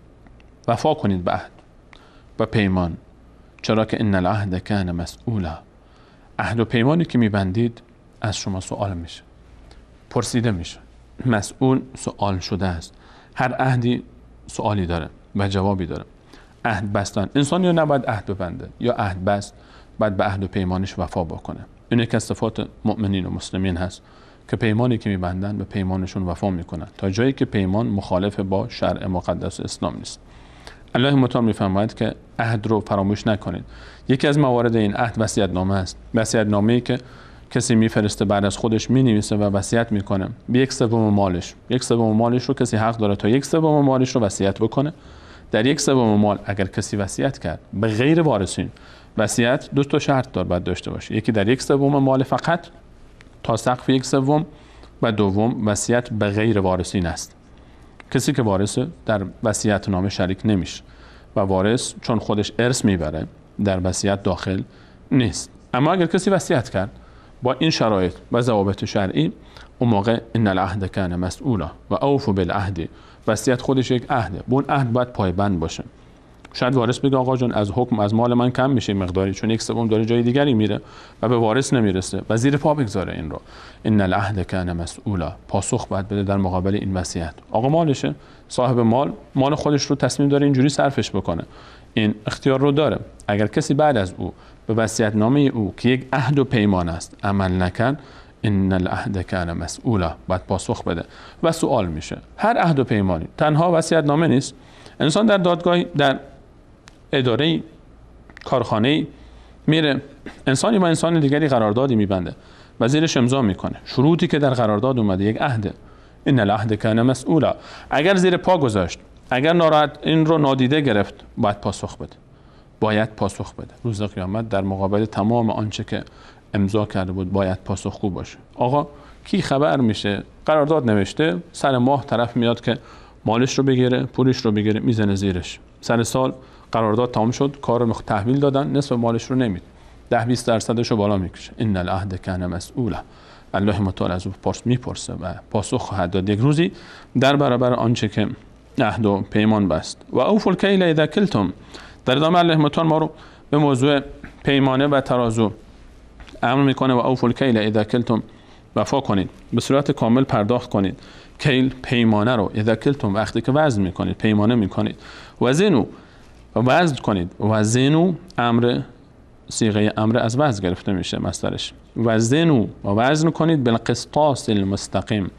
وفا کنید به عهد و پیمان، چرا که ان العهد کان مسئولا، عهد و پیمانی که میبندید از شما سوال میشه، پرسیده میشه. مسئول سوال شده است. هر عهدی سوالی داره و جوابی داره. عهد بستن، انسان یا نباید عهد ببنده یا عهد بست باید به عهد و پیمانش وفا بکنه. این یک از صفات مؤمنین و مسلمین هست که پیمانی که میبندن به پیمانشون وفا میکنن تا جایی که پیمان مخالف با شرع مقدس اسلام نیست. الله متعال میفرماید که عهد رو فراموش نکنید. یکی از موارد این عهد وصیت‌نامه است. وصیت‌نامه‌ای که کسی میفرسته بعد از خودش مینویسه و وصیت میکنه به 1/3 مالش. 1/3 مالش رو کسی حق داره تا 1/3 مالش رو وصیت بکنه. در 1/3 مال اگر کسی وصیت کرد به غیر وارثین، وصیت 2 شرط باید داشته باشه. یکی در 1/3 مال فقط تا سقف 1/3 و دوم وصیت به غیر وارثین است. کسی که وارثه در وصیت نامه شریک نمیشه و وارث چون خودش ارث میبره در وصیت داخل نیست. اما اگر کسی وصیت کرد با این شرایط و ضوابط شرعی، اون موقع ان العهد کان مسئولا و اوفوا بالعهد، وصیت خودش یک عهده، اون عهد باید پایبند باشه. شاید وارث بگه آقا جون از حکم از مال من کم میشه مقداری، چون 1/3 داره جای دیگری میره و به وارث نمیرسه و زیر پا بگذاره این رو. ان العهد کان مسئولا، پاسخ باید بده در مقابل این وصیت. آقا مالشه، صاحب مال خودش رو تصمیم داره اینجوری صرفش بکنه، این اختیار رو داره. اگر کسی بعد از او به وصیت نامه او که یک عهد و پیمان است عمل نکرد، ان العهد کان مسئولا، باید پاسخ بده و سوال میشه. هر عهد و پیمانی تنها وصیت نامه نیست. انسان در دادگاهی، در اداره کارخانه میره، انسانی با انسان دیگری قراردادی میبنده و زیرش امضا میکنه. شروطی که در قرارداد اومده یک عهده. ان العهد کان مسئولا. اگر زیر پا گذاشت، اگر ناراحت این رو نادیده گرفت، باید پاسخ بده. باید پاسخ بده. روز قیامت در مقابل تمام آنچه که امضا کرده بود باید پاسخگو باشه. آقا کی خبر میشه؟ قرارداد نوشته، سر ماه طرف میاد که مالش رو بگیره، پولش رو بگیره، میزنه زیرش. سر سال قرارداد تمام شد، کار رو تحویل دادن، نصف مالش رو نمید، 10-20% رو بالا میکشه. ان العهد کان مسئولا، الله متعال از او میپرسه و پاسخ خواهد داد یک روزی در برابر آنچه که عهد و پیمان بست. و اوفوا الکیل اذا کلتم، در ادامه الله متعال ما رو به موضوع پیمانه و ترازو امر میکنه. و اوفوا الکیل اذا کلتم، وفا کنید، به صورت کامل پرداخت کنید. کیل پیمانه رو، اذا کلتم وقتی که وزن میکنید، پیمانه میکنید. وزنوا، وزن کنید. وزنوا امر، صیغه امر از وزن گرفته میشه مصدرش. وزنوا، و وزن کنید. بالقسطاس المستقیم.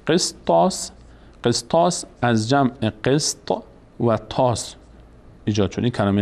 قسطاس از جمع قسط و تاس ایجاد شده. این کلمه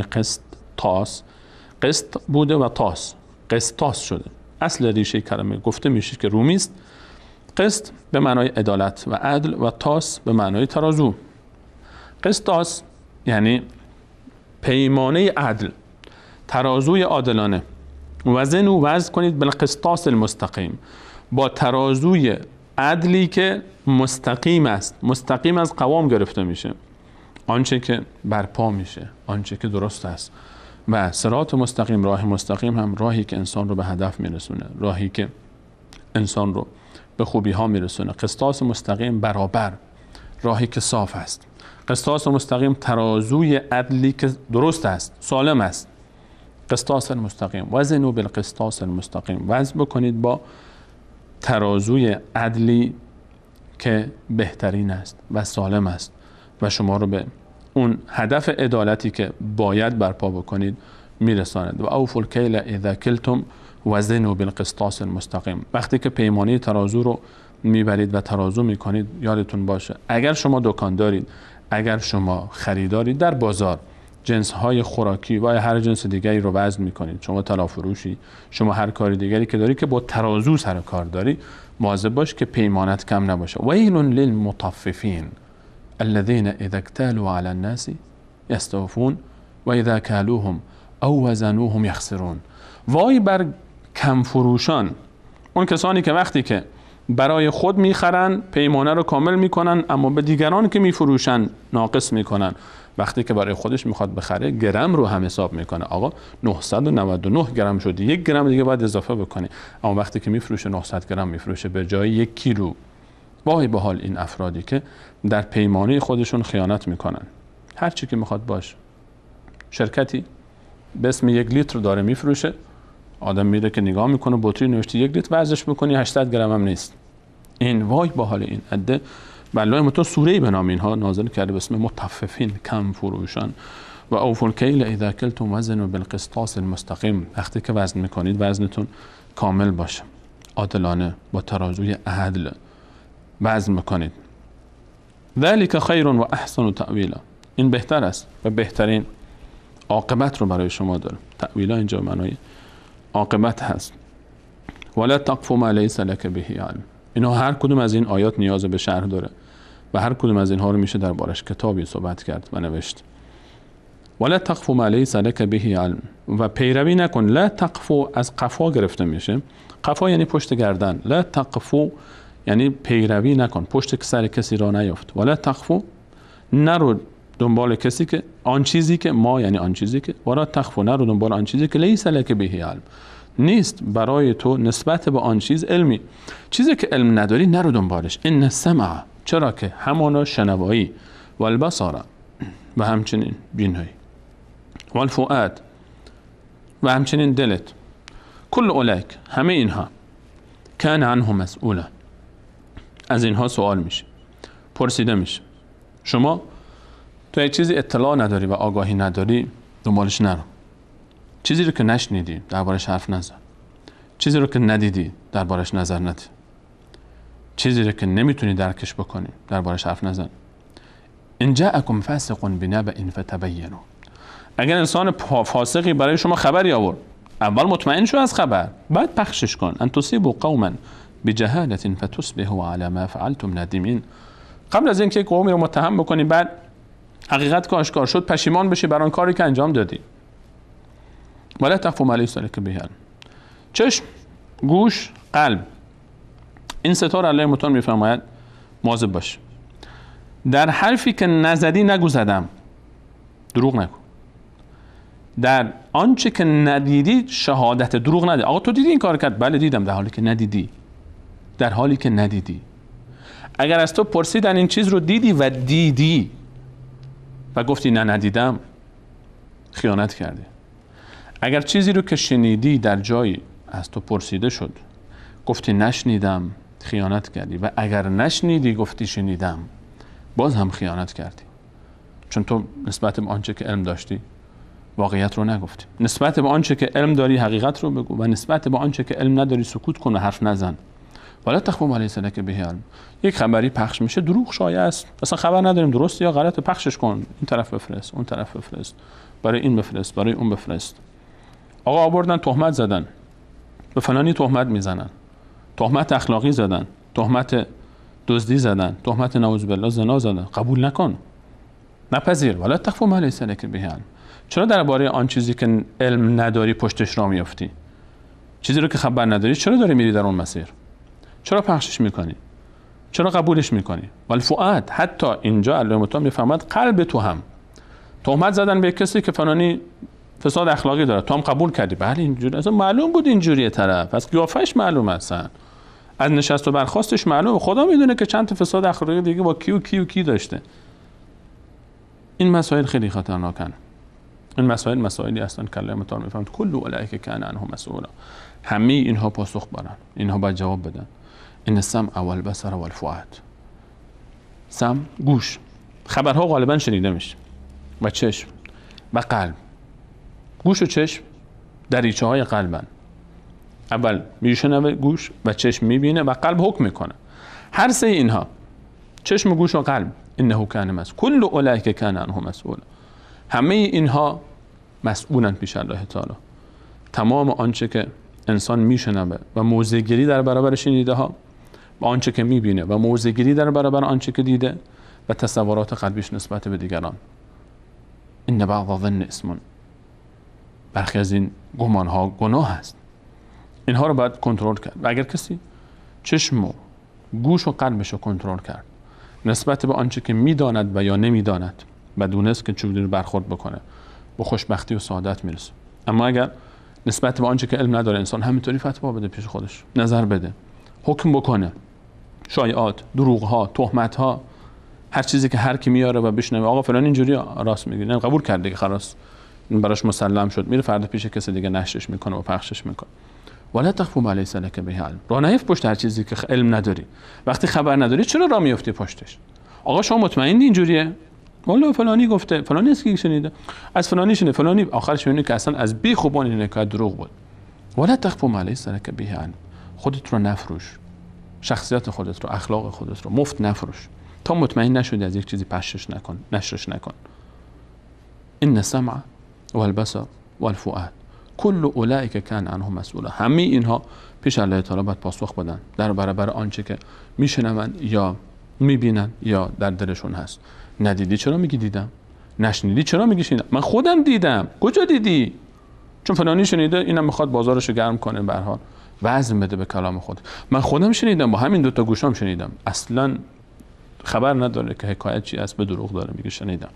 قسط بوده و قسطاس شده. اصل ریشه کلمه گفته میشه که رومی است. قسط به معنای عدالت و عدل و تاس به معنای ترازو. قسطاس یعنی پیمانه عدل، ترازوی عادلانه. وزن و وزن کنید بالقسطاس المستقیم، با ترازوی عدلی که مستقیم است. مستقیم از قوام گرفته میشه، آنچه که برپا میشه، آنچه که درست است. و صراط مستقیم، راه مستقیم هم راهی که انسان رو به هدف میرسونه، راهی که انسان رو به خوبی ها میرسونه. قسطاس مستقیم برابر، راهی که صاف است. قسطاس مستقیم ترازوی عدلی که درست است، سالم است. قسطاس المستقیم. وزنوا بالقسطاس المستقیم، وزن بکنید با ترازوی عدلی که بهترین است و سالم است و شما رو به اون هدف عدالتی که باید برپا بکنید میرساند. و اوفوا الکیل اذا کلتم وزنوا بالقسطاس المستقیم. وقتی که پیمانه ترازو رو میبرید و ترازو میکنید، یادتون باشه اگر شما دکان دارید، اگر شما خریدارید در بازار، جنس های خوراکی و هر جنس دیگری رو وزن میکنید، شما طلا فروشی، شما هر کاری دیگری که داری که با ترازو سر کار داری، مواظب باش که پیمانت کم نباشه. ویل للمطففین الذين اذا اكتالوا على الناس يستوفون و اذا كالوهم او وزنوهم يخسرون. وای بر کم فروشان، اون کسانی که وقتی که برای خود میخرن پیمانه رو کامل میکنن، اما به دیگران که میفروشن ناقص میکنن. وقتی که برای خودش میخواد بخره گرم رو هم حساب میکنه. آقا 999 گرم شده، 1 گرم دیگه باید اضافه بکنی. اما وقتی که میفروشه 900 گرم میفروشه به جای 1 کیلو. وای به حال این افرادی که در پیمانه خودشون خیانت میکنن. هر چی که میخواد باشه. شرکتی به اسم 1 لیتر داره میفروشه، آدم میره که نگاه میکنه بطری نوشته 1 لیتر، ورزش میکنی 800 گرم هم نیست. این وای به حال این عده. الله متعال سوره‌ای به نام اینها نازل کرده به اسم مطففین، کم فروشان. و اوفوا الکیل اذا کلتم وزنوا بالقسطاس المستقیم. وقتی که وزن میکنید وزنتون کامل باشه، عادلانه، با ترازوی عدل وزن میکنید. ذلک خیر و احسن تأویلا. این بهتر است و بهترین عاقبت رو برای شما داره. تأویلا اینجا معنای عاقبت هست. ولا تقف ما لیس لک به علم. اینا هر کدوم از این آیات نیاز به شرح داره و هر کدوم از اینها رو میشه دربارش کتابی صحبت کرد و نوشت. ولا تقف ما لیس لک به علم، و پیروی نکن. لا تقف از قفا گرفته میشه. قفا یعنی پشت گردن. لا تقف یعنی پیروی نکن، پشت سر کسی را نیفت. ولا تقف، نرو دنبال کسی که آن چیزی که ما، یعنی آن چیزی که، ولا تقف، نرو دنبال آن چیزی که لیس لک به علم، نیست برای تو نسبت به آن چیز علمی. چیزی که علم نداری نرو دنبالش. ان السمع، چرا که همانا شنوایی، و البصر، و همچنین بینایی، و الفؤاد، و همچنین دلت، کل اولئک، همه اینها، کان عنه مسئولا، از اینها سوال میشه، پرسیده میشه. شما تو یک چیزی اطلاع نداری و آگاهی نداری، دنبالش نرو. چیزی رو که نشنیدی دربارش حرف نزن. چیزی رو که ندیدی دربارش نظر نده. چیزی رو که نمیتونی درکش بکنی دربارش حرف نزن. ان جاءکم فاسق بنبأ فتبینوا. اگر انسان فاسقی برای شما خبری آورد، اول مطمئن شو از خبر، بعد پخشش کن. ان تصیبوا قوما بجهالة فتصبحوا على ما فعلتم ندیمین. قبل از اینکه قومی رو متهم بکنی، بعد حقیقت که آشکار شد پشیمان بشی بر آن کاری که انجام دادی. ولا تقف ما لیس لک به علم. چشم، گوش، قلب، این ستاره الله متعال میفرماید مواظب باش. در حرفی که نزدی نگو زدم، دروغ نگو. در آنچه که ندیدی شهادت دروغ نده. آقا تو دیدی این کار کرد؟ بله دیدم. در حالی که ندیدی. در حالی که ندیدی. اگر از تو پرسیدن این چیز رو دیدی و دیدی و گفتی نه ندیدم، خیانت کردی. اگر چیزی رو که شنیدی در جایی از تو پرسیده شد گفتی نشنیدم، خیانت کردی. و اگر نشنیدی گفتی شنیدم، باز هم خیانت کردی. چون تو نسبت به آنچه که علم داشتی واقعیت رو نگفتی. نسبت به آنچه که علم داری حقیقت رو بگو و نسبت به آنچه که علم نداری سکوت کن و حرف نزن. ولا تخف ما لیس لک به علم. یک خبری پخش میشه، دروغ شایع است، اصلا خبر نداریم درست یا غلط، پخشش کن. این طرف بفرست، اون طرف بفرست، برای این بفرست، برای اون بفرست. آقا آوردن تهمت زدن، به فلانی تهمت میزنن، تهمت اخلاقی زدن، تهمت دزدی زدن، تهمت نعوذ بالله زنا زدن. قبول نکن، نپذیر. ولا تخف ما لیس لک به علم. چرا درباره آن چیزی که علم نداری پشتش را میافتی؟ چیزی رو که خبر نداری چرا داری میری در اون مسیر؟ چرا پخشش میکنی؟ چرا قبولش میکنی؟ والفؤاد، حتی اینجا الله متعال میفهمد قلب تو هم تهمت زدن به کسی که فلانی فساد اخلاقی داره، تو هم قبول کردی. بله اینجوری، اصلا معلوم بود اینجوریه، طرف از قیافش معلوم هستن، از نشست و برخاستش معلومه، خدا میدونه که چند تا فساد اخلاقی دیگه با کی و کی و کی داشته. این مسائل خیلی خطرناکن. این مسائلی هستن که الله متعال میفهمد کل اولئک کان عنه مسئولا. همه اینها پاسخ برن، اینها باید جواب بدن. این السمع والبصر والفؤاد. سمع، گوش، خبرها غالبا شنیده میشه، و چشم و قلب. گوش و چشم دریچه های قلبن. اول میشنوه گوش و چشم میبینه و قلب حکم میکنه. هر سه اینها، چشم و گوش و قلب، انه کان مسئولا، کل اولئک کان عنه مسئولا. همه اینها مسئولن پیش الله تعالی. تمام آنچه که انسان میشنوه و موضع‌گیری در برابر شنیده ها و آنچه که میبینه و موضع‌گیری در برابر آنچه که دیده و تصورات قلبیش نسبت به دیگران. این بعض الظن اسم. برخی از این گمان ها گناه است. اینها رو باید کنترل کرد. و اگر کسی چشم و گوش و قلبش رو کنترل کرد نسبت به آنچه که میداند و یا نمیداند و دونست که چجوری رو برخورد بکنه، به خوشبختی و سعادت میرسه. اما اگر نسبت به آنچه که علم نداره انسان همینطوری فتوا بده، پیش خودش نظر بده، حکم بکنه، شایعات، دروغ ها، تهمت ها، هر چیزی که هر کی میاره و بشنوه آقا فلان اینجوری راست میگه، نه قبول کرده که خلاص این براش مسلم شد، میره فردا پیش کسی دیگه نشرش میکنه و پخشش میکنه. ولا تخف ما لیس لک به علم. راه نیفت پشت هر چیزی که علم نداری. وقتی خبر نداری چرا راه میافتی پشتش؟ آقا شما مطمئنی اینجوریه؟ والله فلانی گفته، فلانی است که شنیده، از فلانی شنیده، فلانی آخرش میبینی که اصلا از بی خوبان این حکایت دروغ بود. ولا تخف ما لیس لک به علم. خودت رو نفروش، شخصیت خودت رو، اخلاق خودت رو مفت نفروش تا مطمئن نشدی از یک چیزی پخشش نکن، نشرش نکن. ان السمع والبصر والفؤاد کل اولئک کان عنه مسئولا. همه اینها پیش الله تعالی باید پاسخ بدن در برابر آنچه که میشنون یا میبینن یا در دلشون هست. ندیدی چرا میگی دیدم؟ نشنیدی چرا میگی شنیدم؟ من خودم دیدم. کجا دیدی؟ چون فلانی شنیده، اینم میخواد بازارشو گرم کنه، به هر حال وزن بده به کلام خود. من خودم شنیدم، با همین دوتا گوشام شنیدم، اصلا خبر نداره که حکایت چی است، به دروغ داره میگه شنیدم.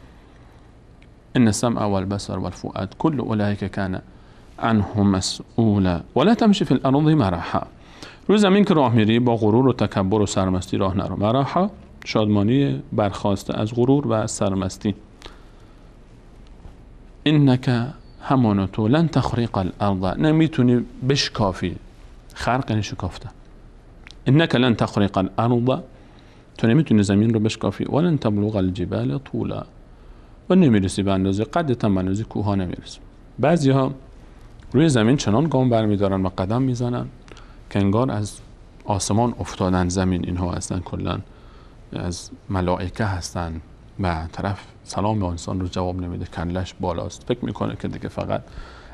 ان السمع والبصر والفؤاد كل اولئک کان عنه مسئولا ولا تمشي في الارض مرحا. روی زمین که راه میری با غرور و تکبر و سرمستی راه نرو. مرحا شادمانی برخاسته از غرور و از سرمستی. انک همون تو لن تخرق الارض، نمیتونی بشکافی. خرق یعنی شکافته. انک لن تخرق الارض، تو نمیتونی زمین رو بشکافی. ولن تبلغ الجبال طولا، و نمیرسی به اندازه قدت، هم به اندازه کوه نمیرسی. بعضی ها روی زمین چنان گام برمیدارن و قدم میزنن که انگار از آسمان افتادن زمین. اینها هستن کلا از ملائکه هستن و طرف سلام انسان رو جواب نمیده، کلش بالاست، فکر میکنه که دیگه فقط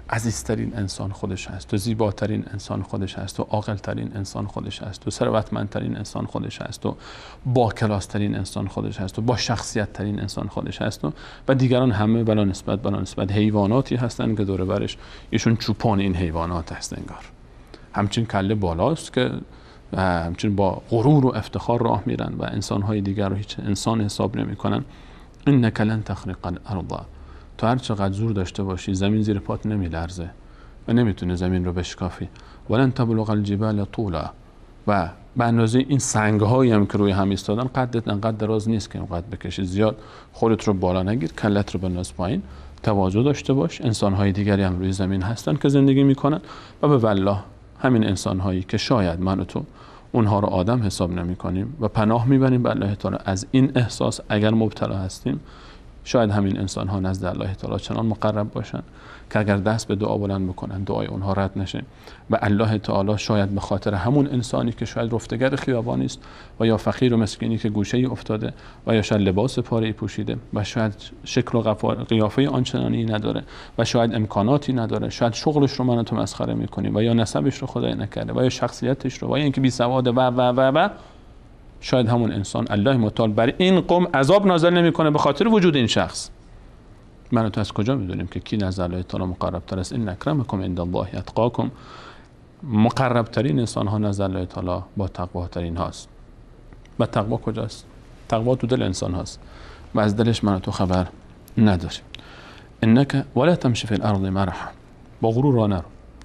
عزیزترین انسان خودش هست و زیباترین انسان خودش هست و عاقلترین انسان خودش هست و ثروتمندترین انسان خودش هست و با کلاس‌ترین انسان خودش هست و با شخصیت‌ترین انسان خودش هست و دیگران همه بلا نسبت حیواناتی هستند که دور برش ایشون چوپان این حیوانات هست انگار. همچین کله بالاست که همچین با غرور و افتخار راه میرن و انسان‌های دیگر رو هیچ انسان حساب نمی‌کنن. انک لن تخرق الارض، تو هر چقدر زور داشته باشی زمین زیر پات نمیلرزه و نمیتونه زمین رو بشکافی. ولن تبلغ الجبال طولا، و به اندازه این سنگ‌هایی هم که روی هم ایستادن قدت انقدر دراز نیست که انقدر بکشی. زیاد خودت رو بالا نگیر، کلت رو بنداز پایین، تواضع داشته باش. انسان‌های دیگری هم روی زمین هستن که زندگی میکنن و به والله همین انسان‌هایی که شاید من و تو اونها رو آدم حساب نمی‌کنیم و پناه میبریم به الله تعالی از این احساس اگر مبتلا هستیم، شاید همین انسان ها نزد الله تعالی چنان مقرب باشن که اگر دست به دعا بلند بکنن دعای اونها رد نشه و الله تعالی شاید به خاطر همون انسانی که شاید رفتگر خیابانی است و یا فقیر و مسکینی که گوشه ای افتاده و یا شاید لباس پاره‌ای پوشیده و شاید شکل و قیافه آنچنانی نداره و شاید امکاناتی نداره، شاید شغلش رو من تو مسخره میکنیم و یا نسبش رو خدای نکرده و یا شخصیتش رو و یا اینکه بی سواده و شاید همون انسان الله متعال برای این قوم عذاب نازل نمیکنه به خاطر وجود این شخص. من و تو از کجا میدونیم که کی نزد الله تعالی مقرب تر است؟ ان اکرمکم عند الله اتقاکم، مقرب ترین انسان ها نزد الله تعالی با تقوا ترین هاست. و تقوا کجاست؟ تقوا تو دل انسان هاست و از دلش من و تو خبر نداریم. انک ولا تمشی فی الارض مرحا، با غرور راه نرو.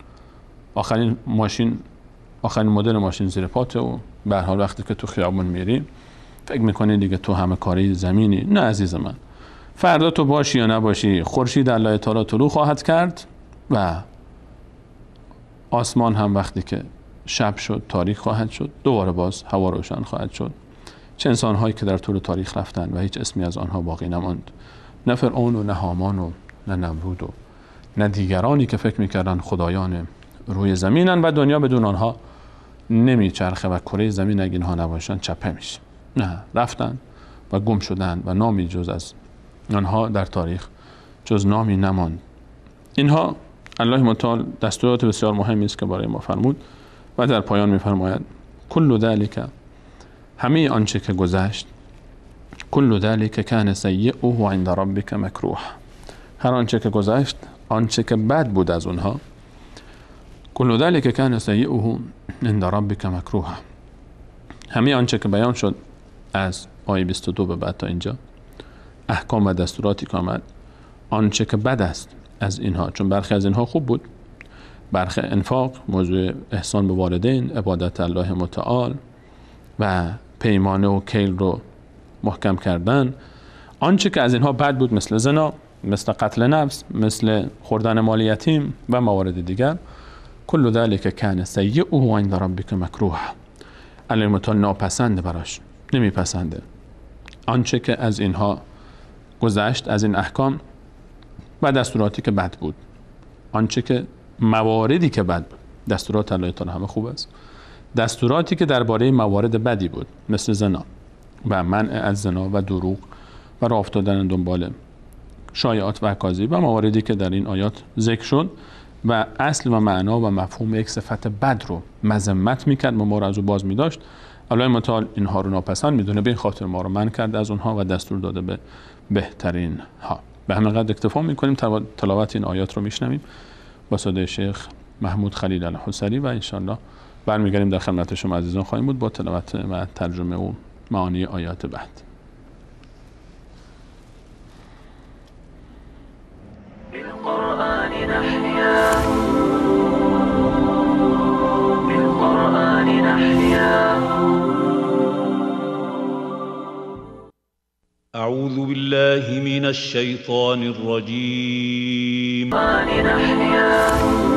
آخرین مدل ماشین زیر پاته و به هر حال وقتی که تو خیابون میری فکر میکنی دیگه تو همه کاری زمینی. نه عزیز من، فردا تو باشی یا نباشی خورشید الله تعالی طلوع خواهد کرد و آسمان هم وقتی که شب شد تاریک خواهد شد، دوباره باز هوا روشن خواهد شد. چه انسان‌هایی که در طول تاریخ رفتن و هیچ اسمی از آنها باقی نماند، نه فرعون و نه هامان و نه نمرود و نه دیگرانی که فکر میکردن خدایان روی زمینن و دنیا بدون آنها نمیچرخه و کره زمین اگه اینها نباشن چپه میشه. نه، رفتن و گم شدن و نامی جز از آنها در تاریخ جز نامی نماند. اینها الله متعال دستورات بسیار مهمی است که برای ما فرمود و در پایان میفرماید کل ذلک، همه آنچه که گذشت، کل ذلک کان سیئه عند ربک مکروه، هر آنچه که گذشت، آنچه که بد بود از اونها، کل ذلک کان سیئه عند ربک مکروه، همه آنچه که بیان شد از آیه 22 به بعد تا اینجا، احکام و دستوراتی که آمد، آنچه که بد است از اینها، چون برخی از اینها خوب بود، برخی انفاق، موضوع احسان به والدین، عبادت الله متعال و پیمانه و کیل رو محکم کردن، آنچه که از اینها بد بود مثل زنا، مثل قتل نفس، مثل خوردن مال یتیم و موارد دیگر، کل ذلک کان سیئه عند ربک مکروه، الله متعال ناپسند براش، نمیپسنده آنچه که از اینها گذشت، از این احکام و دستوراتی که بد بود، آنچه که مواردی که بد بود. دستورات الله تعالی همه خوب است، دستوراتی که درباره موارد بدی بود مثل زنا و منع از زنا و دروغ و راه افتادن دنبال شایعات و اکاذیب و مواردی که در این آیات ذکر شد و اصل و معنا و مفهوم یک صفت بد رو مذمت میکرد و ما رو از او باز میداشت. الله متعال اینها رو ناپسند میدونه، به این خاطر ما رو منع کرده از اونها و دستور داده به بهترین ها. به همین قدر اکتفا میکنیم، تلاوت این آیات رو میشنویم با صدای شیخ محمود خلیل الحسری و انشالله برمیگردیم در خدمت شما عزیزان خواهیم بود با تلاوت و ترجمه و معانی آیات بعد. بالقرآن نحيا، بالقرآن نحيا. أعوذ بالله من الشيطان الرجيم. بالقرآن نحيا،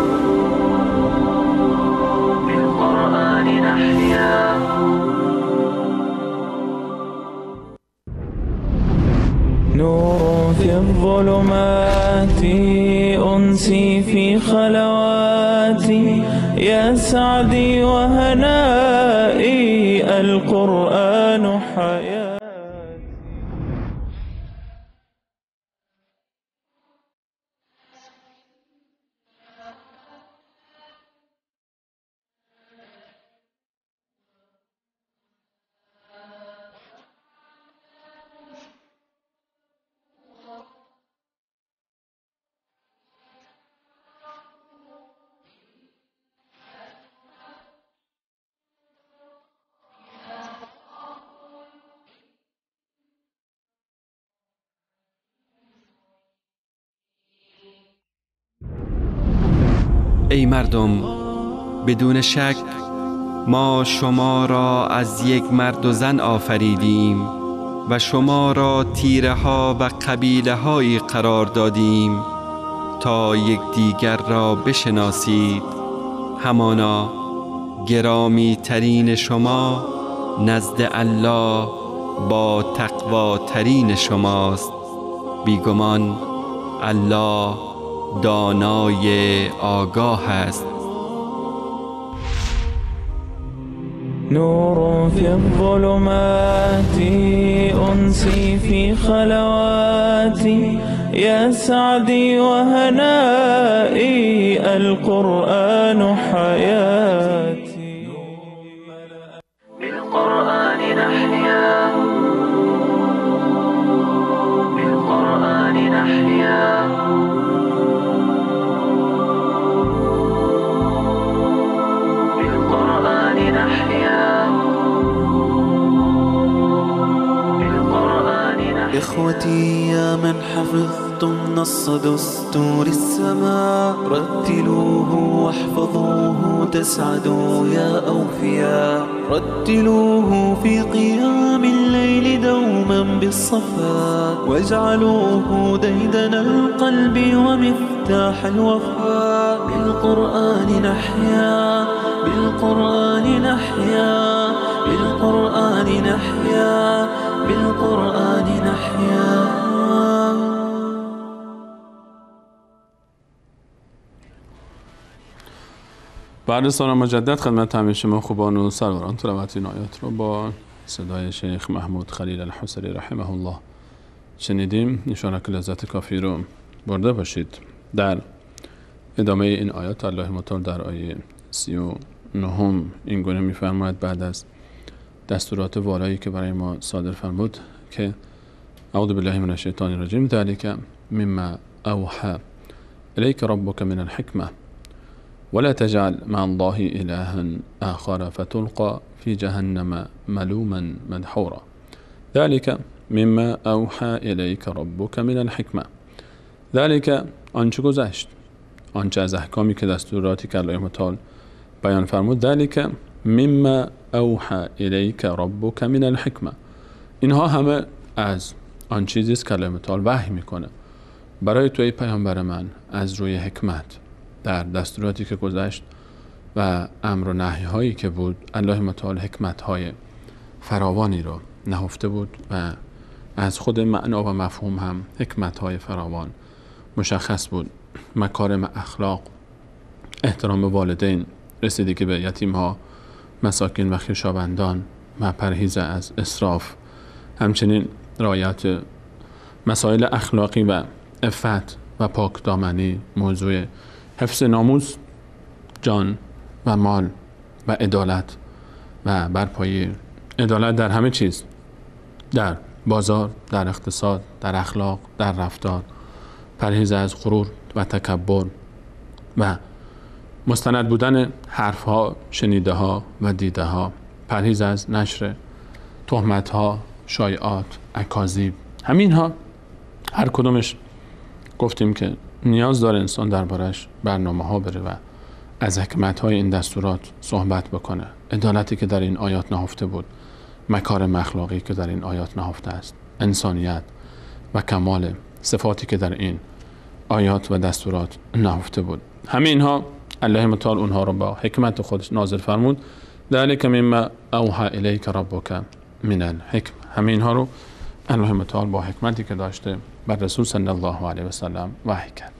بالقرآن نحيا. نور في الظلمات أنسي في خلواتي، يا سعدي وهنائي القرآن حياتي. ای مردم، بدون شک ما شما را از یک مرد و زن آفریدیم و شما را تیره ها و قبیله هایی قرار دادیم تا یکدیگر را بشناسید. همانا گرامی ترین شما نزد الله با تقوا ترین شماست. بیگمان الله دانای آگاه است. نور في الظلمات أنسي في خلواتي يا سعدي وهنائي القرآن حياتي. بالقرآن نحيا، بالقرآن نحيا، بالقرآن نحيا، بالقرآن نحيا. إخوتي يا من حفظتم نص دستور السماء، رتلوه واحفظوه تسعدوا يا أوفياء. رتلوه في قيام الليل دوما بالصفاء، واجعلوه ديدن القلب ومفتاح الوفاء. بالقرآن نحيا، بالقرآن نحيا، بالقرآن نحيا، بالقرآن نحيا. بعد سلام مجدد خدمت همه شما خوبان و سروران تلاوت این آیات رو با صدای شیخ محمود خلیل الحصری رحمه الله شنیدیم. انشاءالله که لذت کافی رو برده باشید. در ادامه این آیات الله متعال در آیه 39 این گونه می‌فرماید بعد از دستورات والایی که برای ما صادر فرمود که اعوذ بالله من الشیطان الرجیم ذلک مما اوحى الیک ربک من الحکمه ولا تجعل مع الله إلها آخر فتلقى في جهنم ملوما مدحورا ذلك مما أوحى إليك ربك من الحكمة. ذلك آنچه گذشت، آنچه از احکامی که دستوراتی که الله متعال بیان فرمود. ذلك مما أوحى إليك ربك من الحكمة، اینها همه از آن چیزی است که الله متعال وحی میکنه برای تو ای پیامبر من از روی حکمت. در دستوراتی که گذشت و امر و نهی هایی که بود الله متعال حکمت های فراوانی رو نهفته بود و از خود معنا و مفهوم هم حکمت های فراوان مشخص بود. مکارم اخلاق، احترام والدین، رسیدگی به یتیم ها، مساکین و خویشاوندان و پرهیز از اسراف، همچنین رعایت مسائل اخلاقی و عفت و پاکدامنی، موضوع حفظ ناموس، جان و مال و عدالت و برپایی عدالت در همه چیز، در بازار، در اقتصاد، در اخلاق، در رفتار، پرهیز از غرور و تکبر و مستند بودن حرف ها، شنیده ها و دیده ها، پرهیز از نشر تهمت ها، شایعات، اکاذیب. همین ها هر کدومش گفتیم که نیاز داره انسان دربارش برنامه ها بره و از حکمت های این دستورات صحبت بکنه. عدالتی که در این آیات نهفته بود، مکارم اخلاقی که در این آیات نهفته است، انسانیت و کمال صفاتی که در این آیات و دستورات نهفته بود، همه اینها الله متعال اونها رو با حکمت خودش نازل فرمود. ذلک مما اوحى الیک ربک من الحکم. همه اینها رو الله متعال با حکمتی که داشته بر رسول صلی الله علیه و سلم وحی کرد.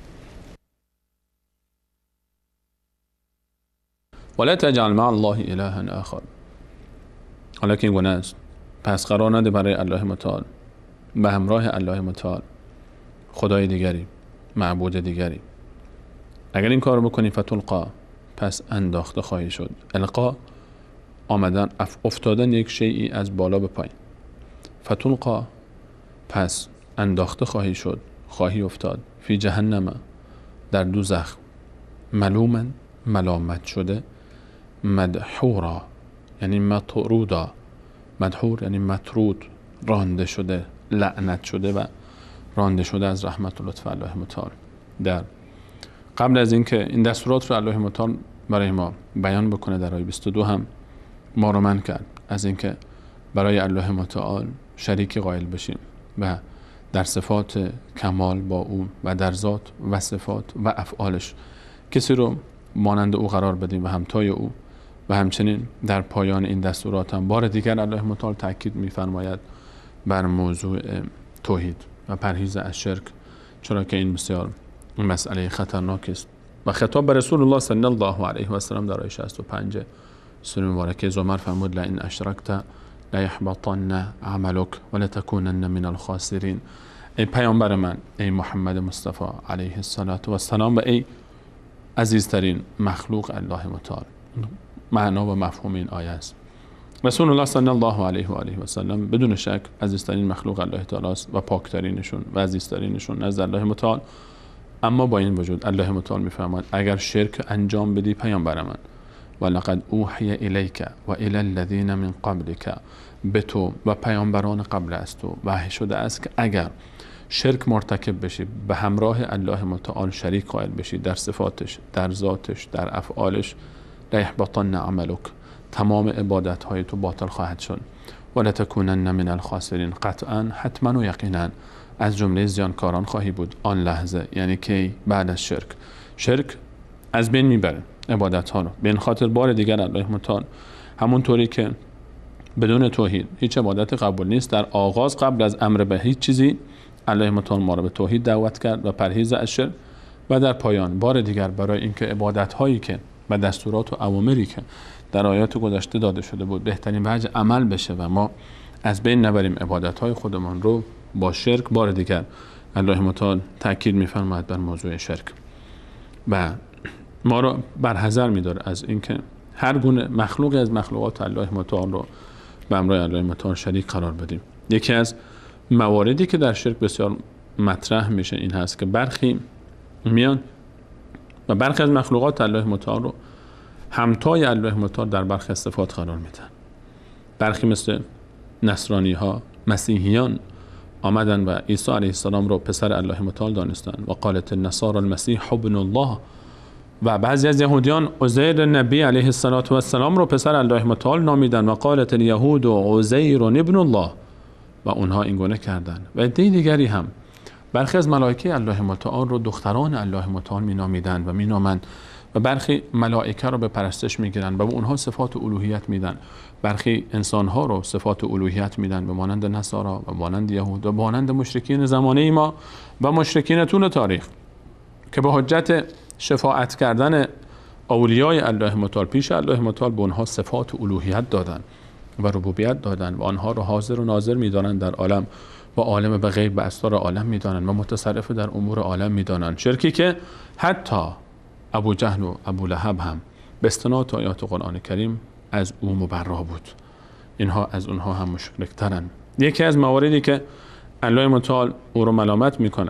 ولا تجعل مع الله الها آخر. حالا که این گونه است، پس قرار نده برای الله متعال به همراه الله متعال خدای دیگری، معبود دیگری. اگر این کار بکنی فتلقا، پس انداخته خواهی شد. القا آمدن، افتادن یک شیئی از بالا به پایین. فتلقا پس انداخته خواهی شد، خواهی افتاد. فی جهنم، در دوزخ. ملوما، ملامت شده. مدحورا یعنی مطرودا، مدحور یعنی مطرود، رانده شده، لعنت شده و رانده شده از رحمت و لطف الله متعال. در قبل از اینکه این دستورات رو الله متعال برای ما بیان بکنه در آیه 22 هم ما رو منع کرد از اینکه برای الله متعال شریک قائل بشیم و در صفات کمال با او و در ذات و صفات و افعالش کسی رو مانند او قرار بدیم و همتای او. و همچنین در پایان این دستورات هم بار دیگر الله متعال تاکید می‌فرماید بر موضوع توحید و پرهیز از شرک، چرا که این بسیار مسئله خطرناک است. و خطاب به رسول الله صلی الله علیه و سلم در آیه 65 سوره مبارکه زمر فرمود لئن اشرکت لیحبطن عملک ولتکونن من الخاسرین. ای پیامبر من، ای محمد مصطفی علیه السلام و ای عزیزترین مخلوق الله متعال. معنا و مفهوم این آیه است. رسول الله صلی الله علیه و آله و سلم بدون شک عزیزترین مخلوق الله تعالی است و پاکترینشون و عزیزترینشون نزد الله متعال. اما با این وجود الله متعال میفرماید اگر شرک انجام بدی پیامبر من، ولقد اوحی الیک و الی الذین من قبلک، به تو و پیامبران قبل از تو وحی شده است که اگر شرک مرتکب بشی به همراه الله متعال شریک قائل بشی در صفاتش، در ذاتش، در افعالش، لیحبطن عملک، تمام عبادت های تو باطل خواهد شد. ولتکونن من الخاسرین، قطعا حتما و یقینا از جمله زیانکاران خواهی بود آن لحظه. یعنی که بعد از شرک از بین میبره عبادت ها رو. به این خاطر بار دیگر الله متعال همونطوری که بدون توحید هیچ عبادت قبول نیست، در آغاز قبل از امر به هیچ چیزی الله متعال ما رو به توحید دعوت کرد و پرهیز از شرک، و در پایان بار دیگر برای اینکه عبادت هایی که و دستورات و اوامری که در آیات گذشته داده شده بود بهترین وجه عمل بشه و ما از بین نبریم عبادت های خودمان رو با شرک، بار دیگر الله متعال تاکید می‌فرماید بر موضوع شرک و ما رو برحذر می‌داره از اینکه هر گونه مخلوقی از مخلوقات الله متعال رو به امر الله متعال شریک قرار بدیم. یکی از مواردی که در شرک بسیار مطرح میشه این هست که برخی میان و برخی از مخلوقات الله متعال رو همتای الله متعال در برخی از صفات قرار میدن. برخی مثل نصرانی ها، مسیحیان آمدن و عیسی علیه السلام رو پسر الله متعال دانستن و قالت النصارى المسیح ابن الله، و بعضی از یهودیان عزیر نبی علیه السلام رو پسر الله متعال نامیدن و قالت الیهود عزیر ابن الله، و اونها این گونه کردن. و عده دیگری هم برخی از ملائکه الله متعال رو دختران الله متعال مینامیدن و مینامند و برخی ملائکه رو به پرستش میگیرن و به اونها صفات الوهیت میدن. برخی انسانها رو صفات الوهیت میدن به مانند نصارا و مانند یهود و مانند مشرکین زمانه ما و مشرکین طول تاریخ که به حجت شفاعت کردن اولیای الله متعال پیش الله متعال به اونها صفات الوهیت دادن و ربوبیت دادن و آنها رو حاضر و ناظر میدانند در عالم و عالم به غیب و اسرار عالم میدانند و متصرف در امور عالم میدانند. شرکی که حتی ابو جهل و ابو لهب هم به استناد آیات قرآن کریم از او مبرا بود. اینها از اونها هم مشرک‌ترن. یکی از مواردی که الله متعال او رو ملامت میکنه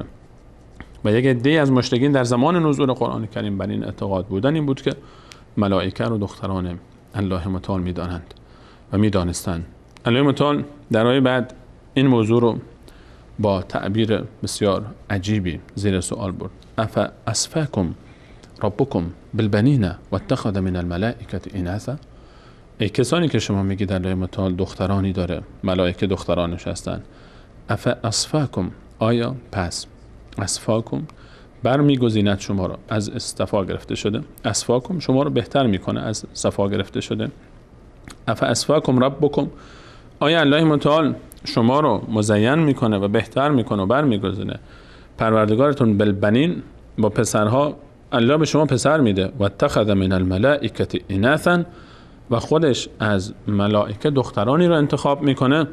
و یک عده از مشرکین در زمان نزول قرآن کریم بر این اعتقاد بودن این بود که ملائکه رو دختران الله متعال میدانند و میدانستند. الله متعال در آیه بعد این موضوع رو با تعبیر بسیار عجیبی زیر سوال برد. اف اصفاکم ربکم بالبنین و اتخذ من الملائکه اناثا، ای کسانی که شما میگید الله متعال دخترانی داره، ملائکه دخترانش هستند. اف اصفاکم، آیا پس اصفاکم برمیگزیند شما رو از اصطفا گرفته شده، اصفاکم شما رو بهتر میکنه از صفا گرفته شده. اف اصفاکم ربکم، آیا الله متعال شما رو مزین میکنه و بهتر میکنه و برمیگزینه پروردگارتون بالبنین، با پسرها الله به شما پسر میده. و اتخذ من الملائکه اناثا، و خودش از ملائکه دخترانی رو انتخاب میکنه.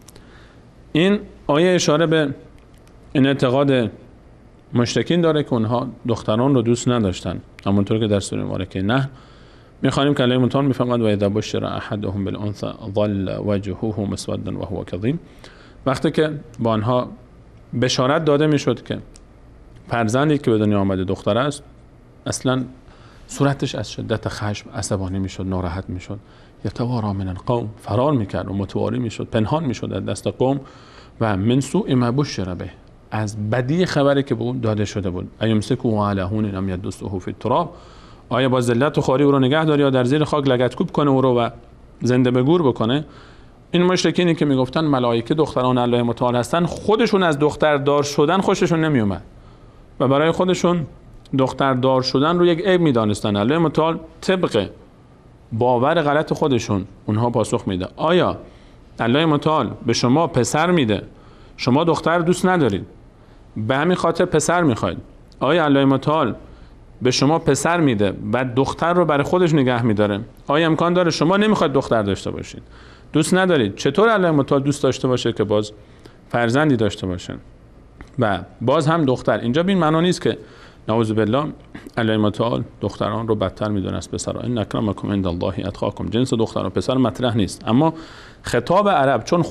این آیه اشاره به این اعتقاد مشرکین داره که اونها دختران رو دوست نداشتن، همونطور که در سوره مبارکه نحل میخوانیم که الله متعال میفرماید و اذا بشر احدهم بالانثى ظل وجهه مسودا وهو کظیم، وقتی که با آنها بشارت داده میشد که فرزندی که به دنیا آمده دختر است، اصلا صورتش از شدت خشم عصبانی میشد، ناراحت میشد، یتوارا من القوم، فرار میکرد و متواری میشد، پنهان میشد از دست قوم. و من سوء ما بشر به، از بدی خبری که به اون داده شده بود. ایمسکو علی هون لم یدسه فی التراب، آیا با ذلت و خواری او رو نگه داری یا در زیر خاک لگدکوب کنه او رو و زنده به گور بکنه؟ این مشرکینی که میگفتن ملائکه دختران الله متعال هستن، خودشون از دختردار شدن خوششون نمیومد و برای خودشون دختردار شدن رو یک عیب میدانستن. الله متعال طبق باور غلط خودشون اونها پاسخ میده. آیا الله متعال به شما پسر میده، شما دختر دوست ندارید، به همین خاطر پسر میخواید؟ آیا الله متعال به شما پسر میده و دختر رو برای خودش نگه میداره؟ آیا امکان داره شما نمیخواید دختر داشته باشید، دوست ندارید؟ چطور الله متعال دوست داشته باشه که باز فرزندی داشته باشه و باز هم دختر؟ اینجا به این معنا نیست که نعوذ بالله الله متعال دختران رو بدتر میدونه از پسرها. ان اکرمکم عند الله اتقاکم، جنس دختر و پسر مطرح نیست، اما خطاب عرب، چون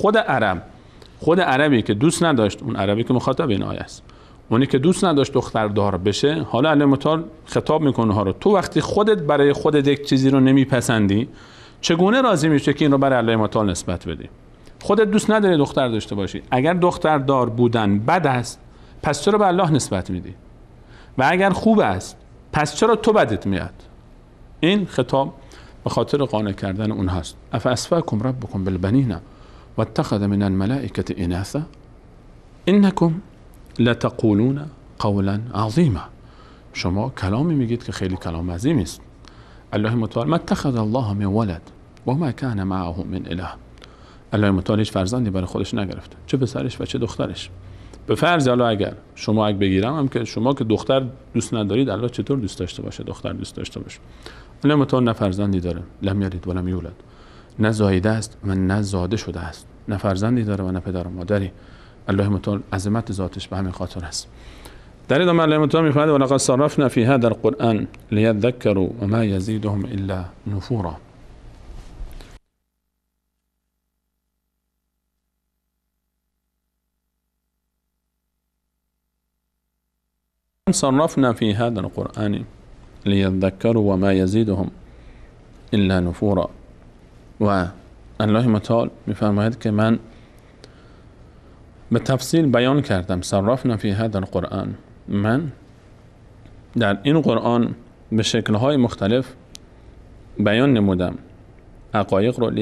خود عربی که دوست نداشت، اون عربی که مخاطب این آیه است، اونی که دوست نداشت دختر دار بشه، حالا الله متعال خطاب میکنه ها رو. تو وقتی خودت برای خودت یک چیزی رو نمیپسندی، چگونه راضی میشه که این رو برای الله متعال نسبت بدی؟ خودت دوست نداری دختر داشته باشی، اگر دختر دار بودن بد است، پس چرا به الله نسبت میدی؟ و اگر خوب است، پس چرا تو بدت میاد؟ این خطاب به خاطر قانع کردن اونهاست. افاسفاکم ربکم بالبنین واتخذ من الملائکه اناثا انکم لتقولون قولا عظیما، شما کلامی میگید که خیلی کلام عظیمی است. الله متعال ما اتخذ الله من ولد و ما کان معه من اله، الله متعال هیچ فرزندی برای خودش نگرفته، چه پسرش و چه دخترش. به فرض حالا اگر شما بگیرم هم که شما که دختر دوست ندارید، الله چطور دوست داشته باشه دختر دوست داشته باشه؟ الله متعال نه فرزندی داره، لم یلد ولم یولد، نه زایده است و نه زاده شده است، نه فرزندی داره و نه پدر و مادری. الله متعال عظمت ذاتش به همین خاطر است. در ادامه الله متعال می‌فرماید ولقد صرفنا فی هذا القرآن لیذکروا وما یزیدهم الا نفورا. صرفنا فی هذا القرآن لیذکروا وما یزیدهم الا نفورا. و الله متعال می‌فرماید که من به تفصیل بیان کردم، صرفنا فی هذا القرآن، من در این قرآن به شکل‌های مختلف بیان نمودم حقایق رو.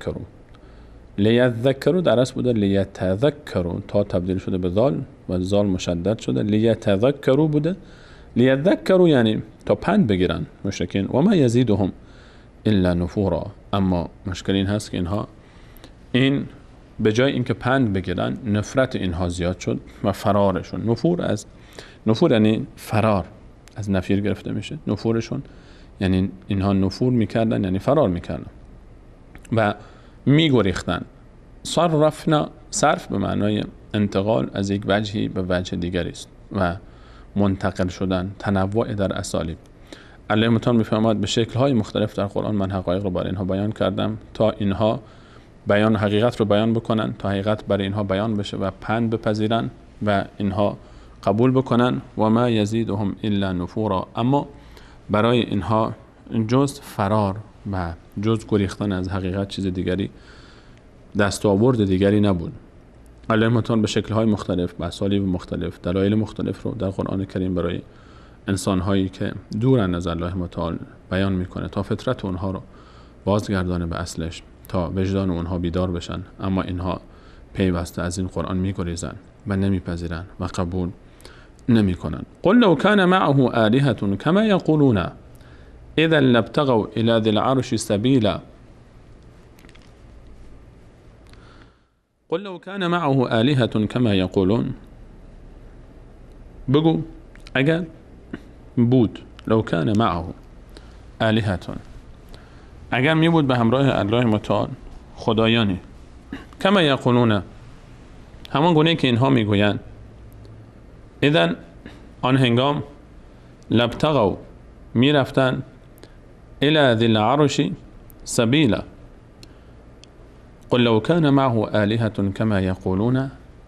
لیذکروا در اصل بوده لیتذکروا، تا تبدیل شده به زال و زال مشدد شده، لیتذکروا بوده. لیذکروا یعنی تا پند بگیرن مشرکین، و ما یزیدهم الا نفورا. اما مشکل این هست که اینها این به جای اینکه پند بگیرن، نفرت اینها زیاد شد و فرارشون. نفور یعنی فرار، از نفیر گرفته میشه. نفورشون یعنی اینها نفور میکردن، یعنی فرار میکردن و میگریختن. صرفنا، صرف به معنای انتقال از یک وجهی به وجه دیگری است و منتقل شدن، تنوع در اسالیب. الله متعال میفرماید به شکل‌های مختلف در قرآن من حقایق رو برای اینها بیان کردم تا اینها بیان حقیقت رو بیان بکنن، تا حقیقت برای اینها بیان بشه و پند بپذیرن و اینها قبول بکنن. و ما یزیدهم الا نفورا، اما برای اینها جز فرار و جز گریختن از حقیقت چیز دیگری، دستاورد دیگری نبود. الله متعال به شکل‌های مختلف، به اسالیب مختلف، دلایل مختلف رو در قرآن کریم برای انسان‌هایی که دورن از الله متعال بیان میکنه تا فطرت اونها رو بازگردانه به اصلش، تا وجدان اونها بیدار بشن. اما اینها پیوسته از این قرآن میگریزن و نمیپذیرن و قبول نمیکنن. قل لو كان معه آلهة كما يقولون اذا لابتغوا الى ذي العرش سبيلا. قل لو كان معه آلهة كما يقولون، بگو اگر بود، لو كان معه آلهة، اگر می بود به همراه الله متعال خدایانی، کما یقولون، همان گونه که اینها میگویند، اذن آن هنگام، لابتغوا میرفتن، الى ذی العرش سبیلا. قل لو كان معه آلهة كما يقولون،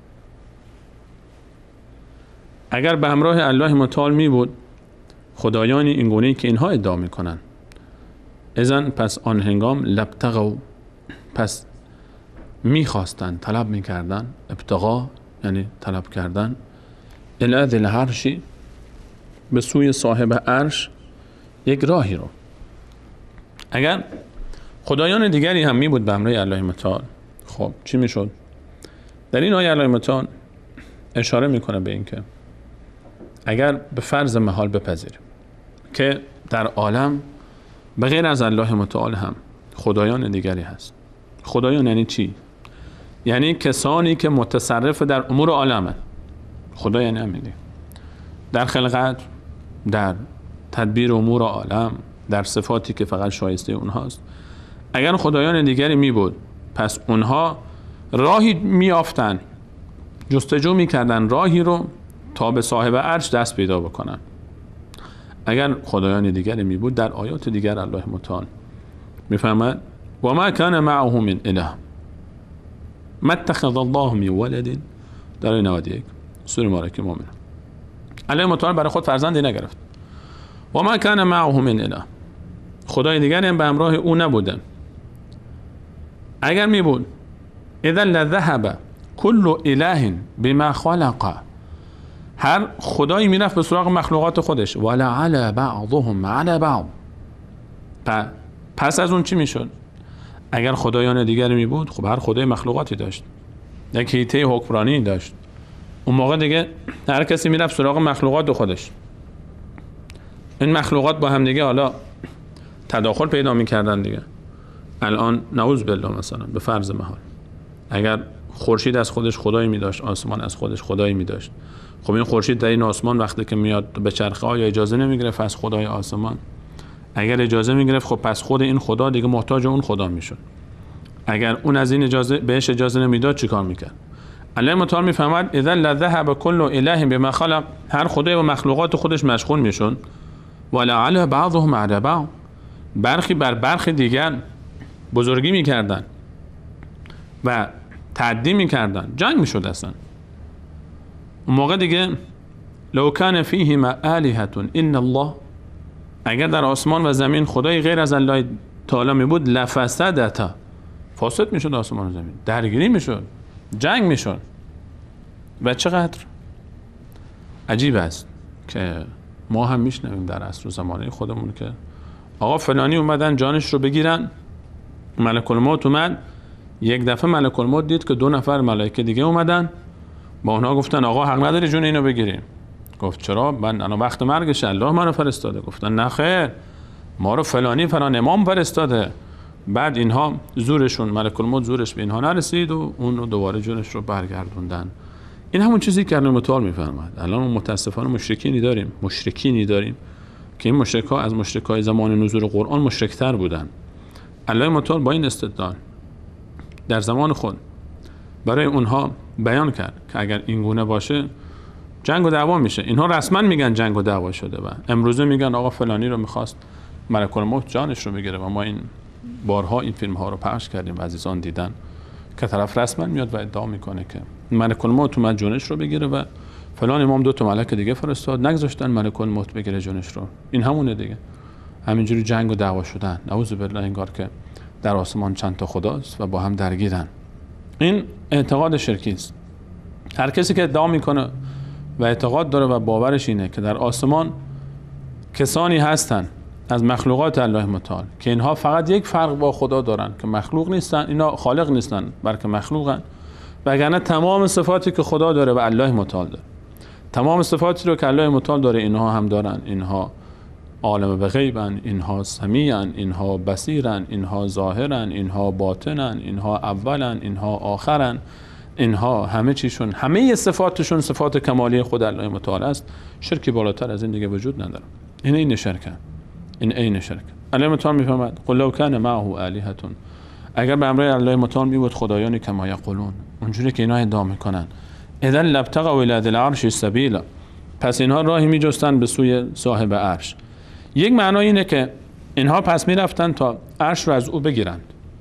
اگر به همراه الله متعال می بود خدایانی این گونه که اینها ادعا میکنند، اذن پس آن هنگام، لابتغوا پس میخواستن، طلب میکردن. ابتغا یعنی طلب کردن، الی ذی العرش، به سوی صاحب عرش یک راهی رو. اگر خدایان دیگری هم می بود به همراه الله متعال، خب چی می شد؟ در این آیه الله متعال اشاره میکنه به این که اگر به فرض محال بپذیریم که در عالم به غیر از الله متعال هم خدایان دیگری هست. خدایان یعنی چی؟ یعنی کسانی که متصرف در امور عالمه. خدا یعنی همین، در خلقت، در تدبیر امور عالم، در صفاتی که فقط شایسته اونهاست. اگر خدایان دیگری می بود، پس اونها راهی می یافتن، جستجو می کردن راهی رو تا به صاحب عرش دست پیدا بکنن. اگر خدایان دیگری می بود، در آیات دیگر الله متعال می فرماید و ما کان معه من اله ما اتخذ الله من ولد، در 91 سوره مبارکه مؤمنون. الله متعال برای خود فرزندی نگرفت. و ما کان معه من اله، خدای دیگری هم به همراه او نبودن. اگر می بود اذا لذهب کل اله بما خلق، هر خدایی میرفت به سراغ مخلوقات خودش. ولعل بعضهم علی بعض، پس از اون چی میشد؟ اگر خدایان دیگری می بود، خب هر خدای مخلوقاتی داشت، یک هیته حکمرانی داشت. اون موقع دیگه هر کسی میرفت سراغ مخلوقات خودش. این مخلوقات با هم دیگه حالا تداخل پیدا میکردن دیگه. الان نعوذ بالله مثلا به فرض محال اگر خورشید از خودش خدایی می داشت، آسمان از خودش خدایی می داشت، خب این خورشید در این آسمان وقتی که میاد به چرخه آیا اجازه نمی گرفت از خدای آسمان؟ اگر اجازه می گرفت، خب پس خود این خدا دیگه محتاج اون خدا می شد. اگر اون از این اجازه بهش اجازه نمیداد چیکار میکرد؟ الله متعال میفهمد اذا لذهب كل اله بما خلق، هر خدای و مخلوقات خودش مشغول میشون. ولعل بعضهم علی بعض، برخی بر برخی دیگر بزرگی میکردن و تعدی میکردن، جنگ میشد اصلا. اون موقع دیگه لو کان فیهما آلهة الا الله، اگر در آسمان و زمین خدای غیر از الله تعالی می بود، لفسدتا، فاسد میشد آسمان و زمین، درگیری میشد، جنگ میشد. و چقدر عجیب است که ما هم میشنویم در عصر و زمانه خودمون که آقا فلانی اومدن جانش رو بگیرن، ملک الموت اومد، یک دفعه ملک الموت دید که 2 نفر ملائکه دیگه اومدن، با اونها گفتن آقا حق نداری جون اینو بگیریم. گفت چرا؟ من الان وقت مرگش، الله منو فرستاده. گفتن نه خیر، ما رو فلانی فلان امام فرستاده. بعد اینها زورشون، ملک الموت زورش به اینها نرسید و اون رو دوباره جونش رو برگردوندن. این همون چیزی که الله متعال میفرماد. الان متاسفانه مشرکینی داریم که این مشرکا از مشرکای زمان نزول قرآن مشرکتر بودن. الله متعال با این استدلال در زمان خود برای اونها بیان کرد که اگر این گونه باشه جنگ و دعوا میشه. اینها رسما میگن جنگ و دعوا شده و امروزه میگن آقا فلانی رو میخواست ملک الموت جانش رو بگیره و ما این بارها این فیلم ها رو پخش کردیم و عزیزان دیدن که طرف رسما میاد و ادعا میکنه که ملک الموت اومد جانش رو بگیره و فلان امام 2 تا ملک دیگه فرستاد نگذاشتن ملک الموت بگیره جانش رو. این همونه دیگه، همینجوری جنگ و دعوا شدن. نعوذ بالله، انگار که در آسمان چند تا خداست و با هم درگیرن. این اعتقاد شرکی است. هر کسی که ادعا میکنه و اعتقاد داره و باورش اینه که در آسمان کسانی هستن از مخلوقات الله متعال که اینها فقط یک فرق با خدا دارن که مخلوق نیستن، اینا خالق نیستن بلکه مخلوقن، وگرنه تمام صفاتی که خدا داره و الله متعال داره، تمام صفاتی رو که الله متعال داره اینها هم دارن. اینها عالم به غیبن، اینها سمیعن، اینها بصیرن، اینها ظاهرن، اینها باطنن، اینها اولن، اینها آخرن، اینها همه چیشون، همه صفاتشون صفات کمالی خود الله متعال است. شرکی بالاتر از این دیگه وجود نداره. این شرکه، این عین شرک. الله متعال میفهمد قل لو کان معه آلهة، اگر به همراه الله متعال می بود خدایانی کما یقولون، اونجوری که اینا ادعا میکنن، اذا لابتغوا الی ذی العرش سبیلا، پس اینها راهی میجستن به سوی صاحب عرش. یک معنای اینه که اینها پس میرفتن تا عرش رو از او بگیرند.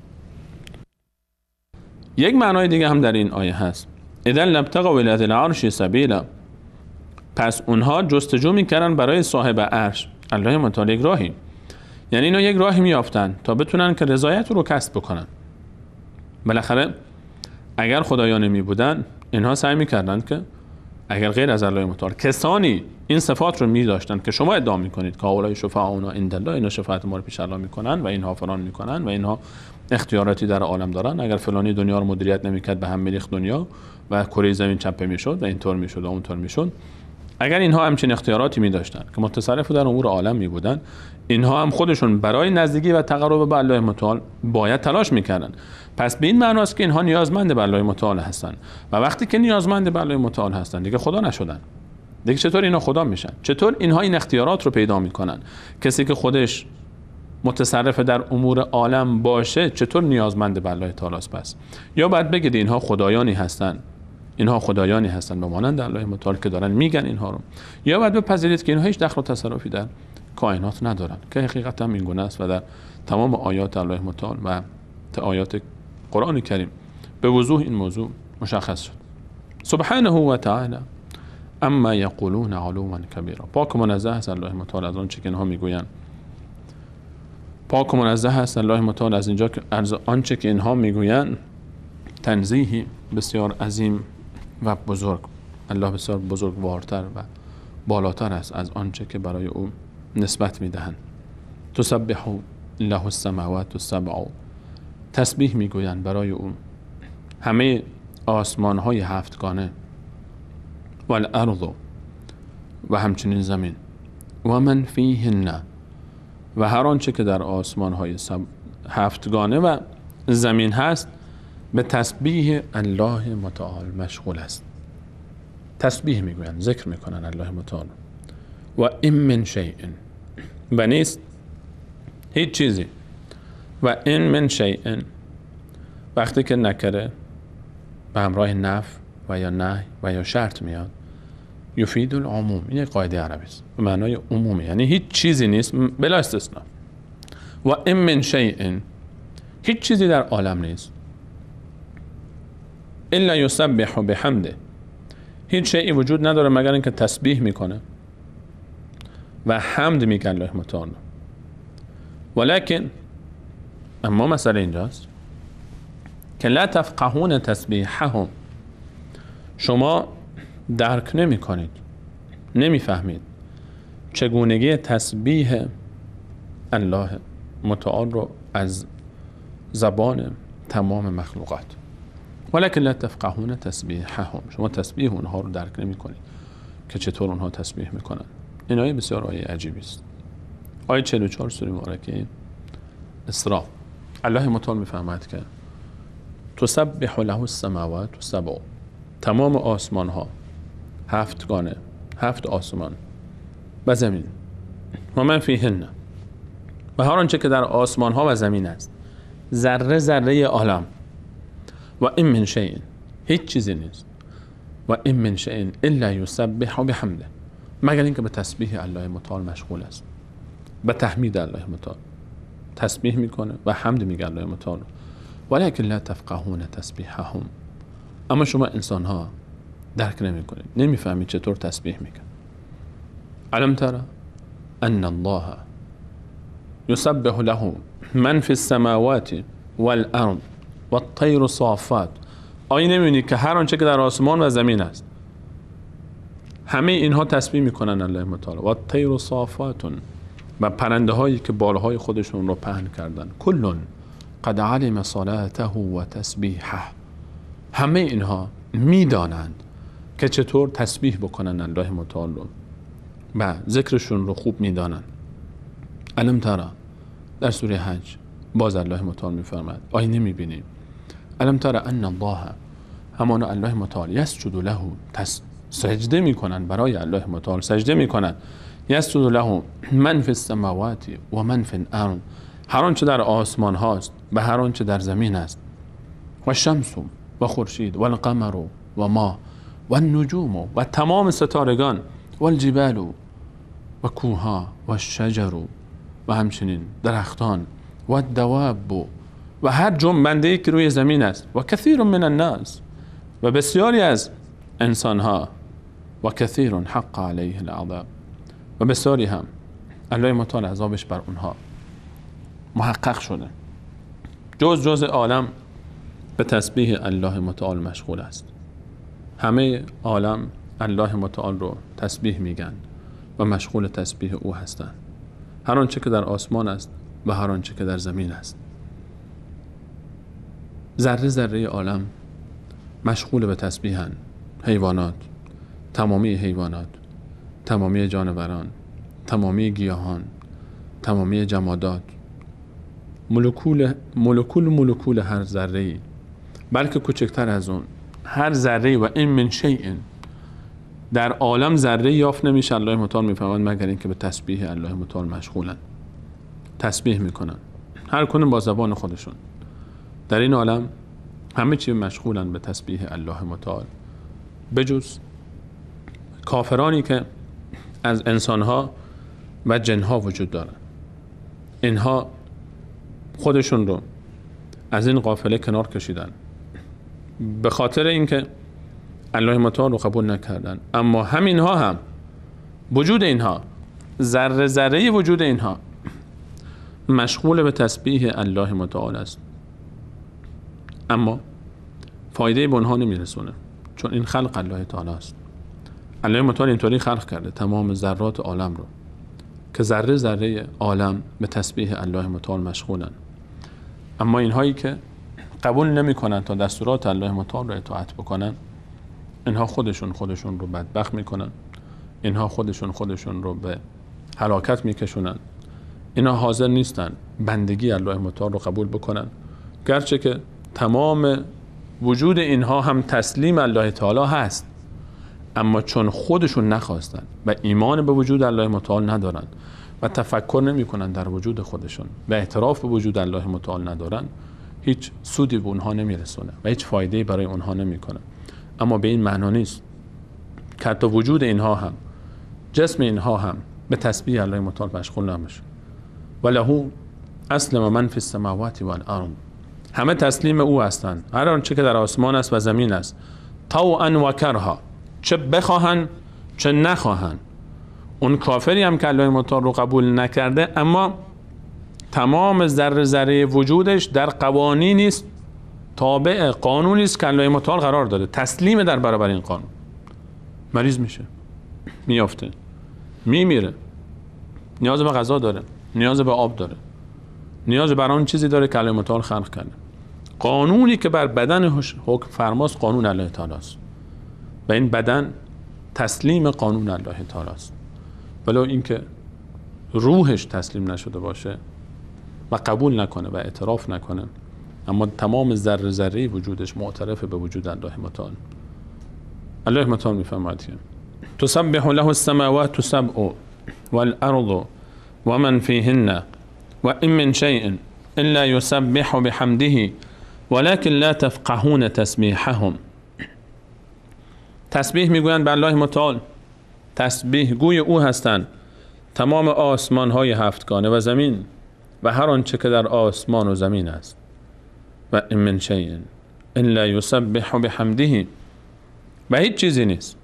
یک معنای دیگه هم در این آیه هست، اذا لابتغوا الی ذی العرش سبیلا، پس اونها جستجو میکردن برای صاحب عرش الله متعال یک راهی، یعنی اینا یک راهی میافتن تا بتونن که رضایت رو کسب بکنن. بالاخره اگر خدایان می بودن اینها سعی میکردن که اگر غیر از الله متعال کسانی این صفات رو می داشتن که شما ادعا میکنید که اولای شفاعنا عند الله، اینا شفاعت ما رو پیش الله میکنن و اینها فلان میکنن و اینها اختیاراتی در عالم دارن، اگر فلانی دنیا رو مدیریت نمیکرد به هم میریخت دنیا و کره زمین چپه میشد و اینطور میشد و اونطور میشد، اگر اینها همچین اختیاراتی می داشتن که متصرف در امور عالم می بودن، اینها هم خودشون برای نزدیکی و تقرب به الله متعال باید تلاش میکردن. پس به این معناست که اینها نیازمند به الله متعال هستن و وقتی که نیازمند به الله متعال هستن دیگه خدا نشدن. دیگه چطور اینا خدا میشن؟ چطور اینها این اختیارات رو پیدا میکنن؟ کسی که خودش متصرف در امور عالم باشه چطور نیازمند به الله تعالی است؟ پس یا باید بگید اینها خدایانی هستن، اینها خدایانی هستن به مانند الله متعال که دارن میگن اینها رو، یا باید بپذیرید که اینها هیچ دخل و تصرفی در کائنات ندارن که حقیقت هم این گونه است و در تمام آیات الله متعال و آیات قرآن کریم به وضوح این موضوع مشخص شد. سبحانه و تعالی اما یقولون علوا کبیرا. پاک و منزه است الله متعال از آنچه که اینها میگویند. پاک و منزه است الله متعال از اینجا که از آنچه که اینها میگویند. تنزیهی بسیار عظیم و بزرگ. الله بسیار بزرگوارتر و بالاتر است از آنچه که برای او نسبت میدهند. تسبح له السماوات السبع. تسبیح میگویند برای او همه آسمان های هفتگانه، والارض و همچنین زمین، و من فیهن و هر آنچه که در آسمان های هفتگانه و زمین هست به تسبیح الله متعال مشغول است. تسبیح میگویند، ذکر میکنن الله متعال. و این من شیء و نیست هیچ چیزی. و این من شیء وقتی که نکره به همراه نفی و یا نهی و یا شرط میاد، یفید العموم. این یک قاعده عربی است به معنای عمومی، یعنی هیچ چیزی نیست بلا استثناء. و این من شیء هیچ چیزی در عالم نیست الا یسبح بحمده. هیچ شیئی وجود نداره مگر اینکه تسبیح میکنه و حمد میگه الله متعال. ولکن اما مسئله اینجاست که لا تفقهون تسبیحهم. شما درک نمی کنید، نمی فهمید چگونگی تسبیح الله متعال رو از زبان تمام مخلوقات. ولکن لا تفقهون تسبیحهم. شما تسبیح اونها رو درک نمی کنید که چطور اونها تسبیح میکنن. این آیه بسیار آیه عجیبی است. آیه 44 سوره مبارکه اسراء، الله متعال میفهمد که تسبح له السماوات السبع. تمام آسمان ها هفتگانه، هفت آسمان و زمین، و من فیهن و هر آنچه که در آسمان ها و زمین است، ذره ذره عالم. و این من شیء هیچ چیزی نیست. و این من شیء الا یسبح بحمده مگر اینکه به تسبیح الله متعال مشغول است، به تحمید الله متعال تسبیح میکنه و حمد میگه الله متعال. ولکن لا تفقهون تسبیحهم. اما شما انسان ها درک نمیکنید، نمیفهمید چطور تسبیح میگن. علم ترى ان الله یسبح له من فی السماوات والارض والطیر صافات. آیا نمیبینید که هر آنچه که در آسمان و زمین است همه اینها تسبیح میکنن الله متعال. و الطیر صافات و پرنده هایی که بالهای خودشون رو پهن کردن. کل قد علم صلاته و تسبیحه. همه اینها میدانند که چطور تسبیح بکنن الله متعال رو و ذکرشون رو خوب میدانن. علم ترى در سوره حج باز الله متعال میفرماد آیا نمیبینی؟ علم ترى ان الله، همان الله متعال، یسجد له، سجده میکنن برای الله متعال، سجده میکنن. یسجد له من فی السماوات و من فی الارض. هر آنچه در آسمان هاست و هر آنچه در زمین است. و الشمس و خورشید و القمر و ما و النجوم و تمام ستارگان و الجبال و کوها و الشجر و همچنین درختان و الدواب و هر جنبنده‌ای که روی زمین است. و کثیر من الناس و بسیاری از انسان ها. و کثیر حق علیه العذاب و بسیاری هم الله متعال عذابش بر اونها محقق شده. جز عالم به تسبیح الله متعال مشغول است. همه عالم الله متعال رو تسبیح میگن و مشغول تسبیح او هستند. هر آنچه که در آسمان است و هر آنچه که در زمین است. ذره ذره عالم مشغول به تسبیحند. حیوانات، تمامی حیوانات، تمامی جانوران، تمامی گیاهان، تمامی جمادات، مولکول هر ذره‌ای، بلکه کوچکتر از اون هر ذره و این من شیء در عالم ذره یافت نمیشه. الله متعال میفرماید مگر اینکه به تسبیح الله متعال مشغولن، تسبیح میکنن، هر کدوم با زبان خودشون. در این عالم همه چی مشغولن به تسبیح الله متعال، بجز کافرانی که از انسانها و جنها وجود دارن. اینها خودشون رو از این قافله کنار کشیدن به خاطر اینکه الله متعال رو قبول نکردن. اما همینها هم وجود اینها، ذره ذره وجود اینها مشغول به تسبیح الله متعال است، اما فایده به اونها نمیرسونه، چون این خلق الله تعالی است. الله متعال اینطوری خلق کرده تمام ذرات عالم رو که ذره ذره عالم به تسبیح الله متعال مشغولن. اما اینهایی که قبول نمی کنن تا دستورات الله متعال رو اطاعت بکنن، اینها خودشون رو بدبخت میکنن، اینها خودشون رو به هلاکت میکشونن. اینها حاضر نیستن بندگی الله متعال رو قبول بکنن، گرچه که تمام وجود اینها هم تسلیم الله تعالی هست، اما چون خودشون نخواستن و ایمان به وجود الله متعال ندارن و تفکر نمی کنن در وجود خودشون و اعتراف به وجود الله متعال ندارن، هیچ سودی به اونها نمیرسونه و هیچ فایده‌ای برای اونها نمیکنه. اما به این معنا نیست که حتی وجود اینها هم، جسم اینها هم به تسبیح الله متعال مشغول نمیشه. وله اسلم من فی السماوات والارض، همه تسلیم او هستند، هر آنچه که در آسمان است و زمین است، طوعا و کرها، چه بخواهن چه نخواهن. اون کافری هم که الله متعال رو قبول نکرده، اما تمام ذره ذره وجودش در قوانینی است، تابع قانونی است که الله متعال قرار داده، تسلیم در برابر این قانون. مریض میشه، میافته، میمیره، نیاز به غذا داره، نیاز به آب داره، نیاز بر آن چیزی داره که الله متعال خلق کرده. قانونی که بر بدن حکم فرماست قانون الله تعالی است و این بدن تسلیم قانون الله تعالی است، ولو اینکه روحش تسلیم نشده باشه و قبول نکنه و اعتراف نکنه، اما تمام ذره ذره وجودش معترف به وجود الله متعال. الله متعال میفرماید که تسبح له السماوات السبع والارض ومن فيهن وإن من شيء إلا يسبح بحمده ولكن لا تفقهون تسبيحهم. تسبیح میگویند به الله متعال، تسبیح گوی او هستند تمام آسمان های هفتگانه و زمین و هر آنچه که در آسمان و زمین است. و این من شیء الا یسبح بحمده، و هیچ چیزی نیست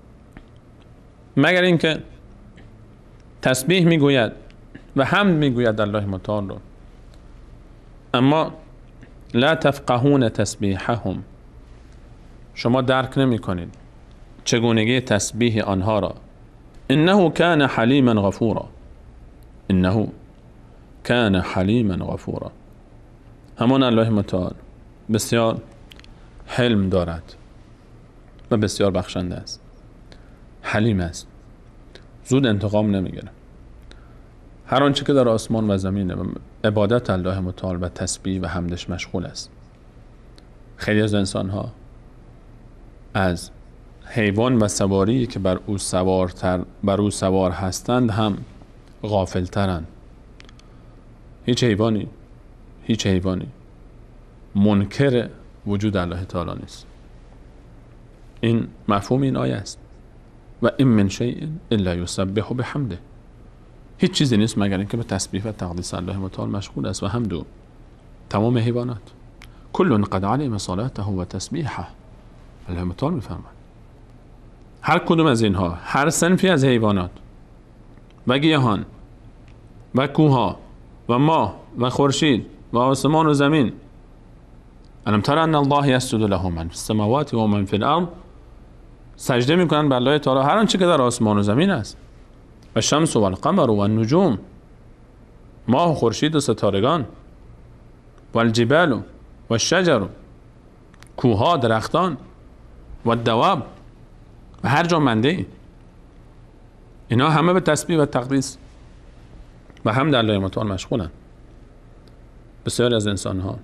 مگر اینکه تسبیح میگوید و حمد میگوید الله متعال رو، اما لا تفقهون تسبیحهم، شما درک نمی کنید چگونگی تسبیح آنها را. انه کان حلیما غفورا، انه کان حلیما غفورا. همان الله متعال بسیار حلم دارد و بسیار بخشنده است، حلیم است، زود انتقام نمیگیره. هر آنچه که در آسمان و زمین عبادت الله متعال و تسبیح و حمدش مشغول است. خیلی از انسان ها از حیوان و سواری که بر او سوار هستند هم غافل ترند. هیچ حیوانی منکر وجود الله تعالی نیست. این مفهوم این آیه است. و این من شیء الا یسبح بحمده، هیچ چیزی نیست مگر اینکه به تسبیح و تقدیس الله متعال مشغول است و حمد. تمام حیوانات کل قد علم صلاته و تسبیحه، الله متعال میفرماید هر کدوم از اینها، هر صنفی از حیوانات و گیاهان و کوها و ماه و خورشید و آسمان و زمین، الم تر ان الله یسجد له من فی السماوات و من فی الارض سجده میکنن به الله تعالی هر آنچه که در آسمان و زمین است. و شمس و القمر و النجوم، ماه و خورشید و ستارگان، و الجبال و الشجر، کوها، درختان، و الدواب، و هر جا منده ای، اینا همه به تسبیح و تقدیس و حمد الله متعال مشغولن. بسیاری از انسان ها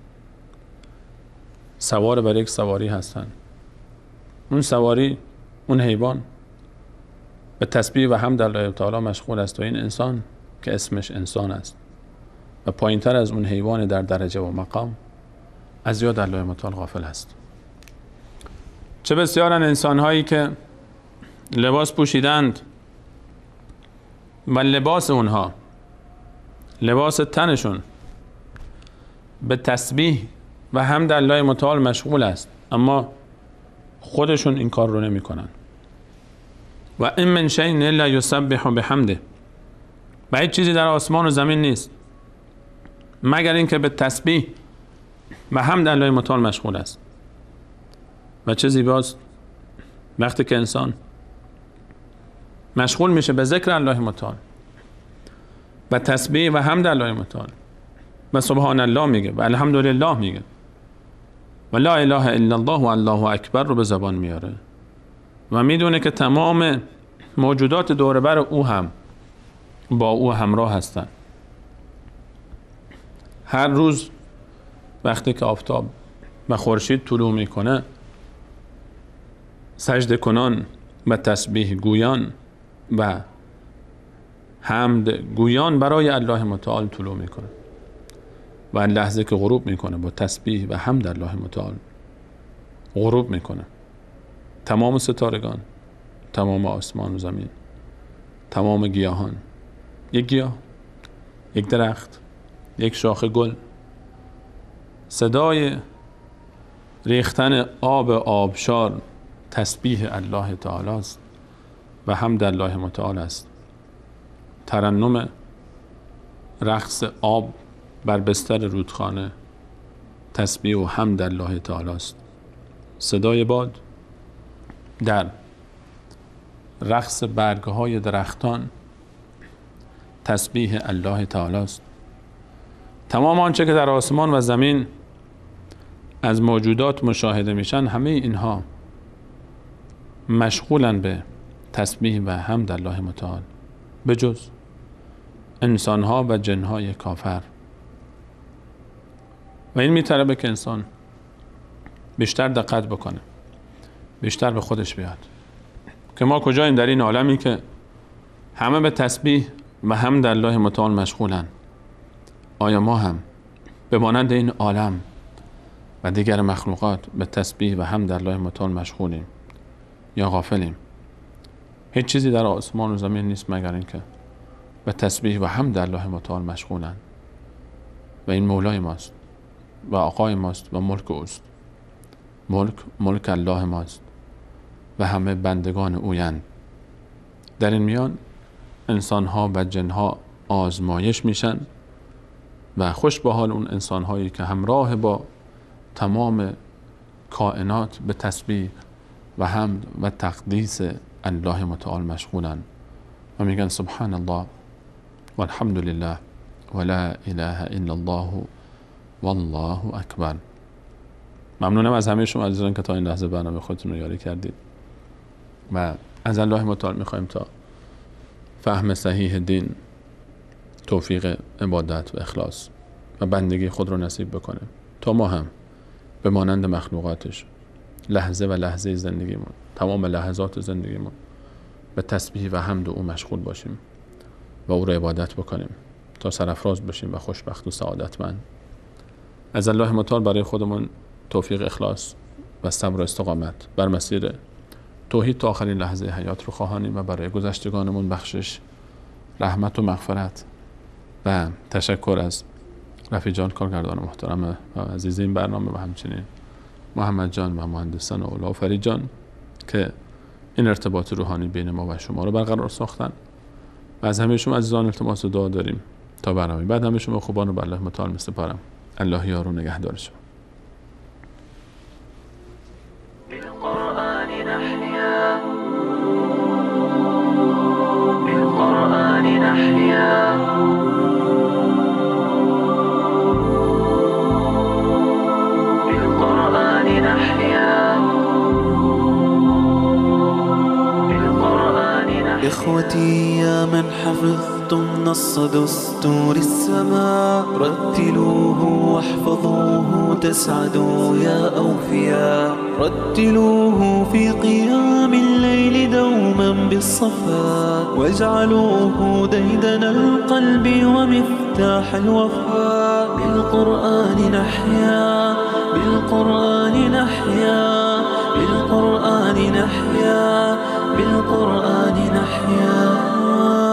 سوار بر یک سواری هستند، اون سواری، اون حیوان به تسبیح و حمد الله تعالی مشغول است و این انسان که اسمش انسان است و پایین تر از اون حیوان در درجه و مقام از یاد الله متعال غافل است. چه بسیارن انسان هایی که لباس پوشیدند و لباس اونها، لباس تنشون به تسبیح و حمد الله متعال مشغول است، اما خودشون این کار رو نمی کنن. و این من شیء الا یسبح بحمده، و هیچ چیزی در آسمان و زمین نیست مگر اینکه به تسبیح و حمد الله متعال مشغول است. و چه زیباست وقتی که انسان مشغول میشه به ذکر الله متعال و تسبیح و حمد الله متعال و سبحان الله میگه و الحمدلله میگه و لا اله الا الله و الله اکبر رو به زبان میاره و میدونه که تمام موجودات دور بر او هم با او همراه هستن. هر روز وقتی که آفتاب و خورشید طلوع میکنه، سجده کنان و تسبیح گویان و حمد گویان برای الله متعال طلوع میکنه و لحظه که غروب میکنه با تسبیح و حمد الله متعال غروب میکنه. تمام ستارگان، تمام آسمان و زمین، تمام گیاهان، یک گیاه، یک درخت، یک شاخه گل، صدای ریختن آب آبشار تسبیح الله تعالی است و حمد الله متعال است. ترنم رقص آب بر بستر رودخانه تسبیح و حمد الله تعالی است. صدای باد در رقص برگهای درختان تسبیح الله تعالی است. تمام آنچه که در آسمان و زمین از موجودات مشاهده میشن، همه اینها مشغولن به تسبیح و حمد الله متعال به جز انسانها و جنهای کافر. و این میطلبه که انسان بیشتر دقت بکنه، بیشتر به خودش بیاد که ما کجاییم در این عالمی که همه به تسبیح و حمد الله متعال مشغولن. آیا ما هم به مانند این عالم و دیگر مخلوقات به تسبیح و حمد الله متعال مشغولیم یا غافلیم؟ هیچ چیزی در آسمان و زمین نیست مگر اینکه به تسبیح و حمد الله متعال مشغولن و این مولای ماست و آقای ماست و ملک اوست. ملک الله ماست و همه بندگان اویند. در این میان انسانها و جنها آزمایش میشن و خوش به حال اون انسانهایی که همراه با تمام کائنات به تسبیح و حمد و تقدیس الله متعال مشغولن و میگن سبحان الله والحمد لله ولا اله الا الله والله اکبر. ممنونم از همه شما عزیزان که تا این لحظه برنامه خودتون رو یاری کردید و از الله متعال میخوایم تا فهم صحیح دین توفیق عبادت و اخلاص و بندگی خود رو نصیب بکنه تا ما هم به مانند مخلوقاتش لحظه و لحظه زندگیمون، تمام لحظات زندگیمون به تسبیح و حمد او مشغول باشیم و او رو عبادت بکنیم تا سرافراز بشیم و خوشبخت و سعادتمند. از الله متعال برای خودمون توفیق اخلاص و صبر و استقامت بر مسیر توحید تا آخرین لحظه حیات رو خواهانیم و برای گذشتگانمون بخشش، رحمت و مغفرت و تشکر از رفیع جان کارگردان محترم و عزیز این برنامه و همچنین محمد جان و مهندسان و اولا و فرید جان که این ارتباط روحانی بین ما و شما رو برقرار ساختن و از همه شما عزیزان التماس دعا داریم تا برنامه بعد همه شما خوبان رو به الله متعال میسپارم. الله یار و نگهدار شما. بالقرآن نحيا حفظتم نص دستور السماء رتلوه واحفظوه تسعدوا يا أوفياء رتلوه في قيام الليل دوما بالصفاء واجعلوه ديدن القلب ومفتاح الوفاء بالقرآن نحيا بالقرآن نحيا بالقرآن نحيا بالقرآن نحيا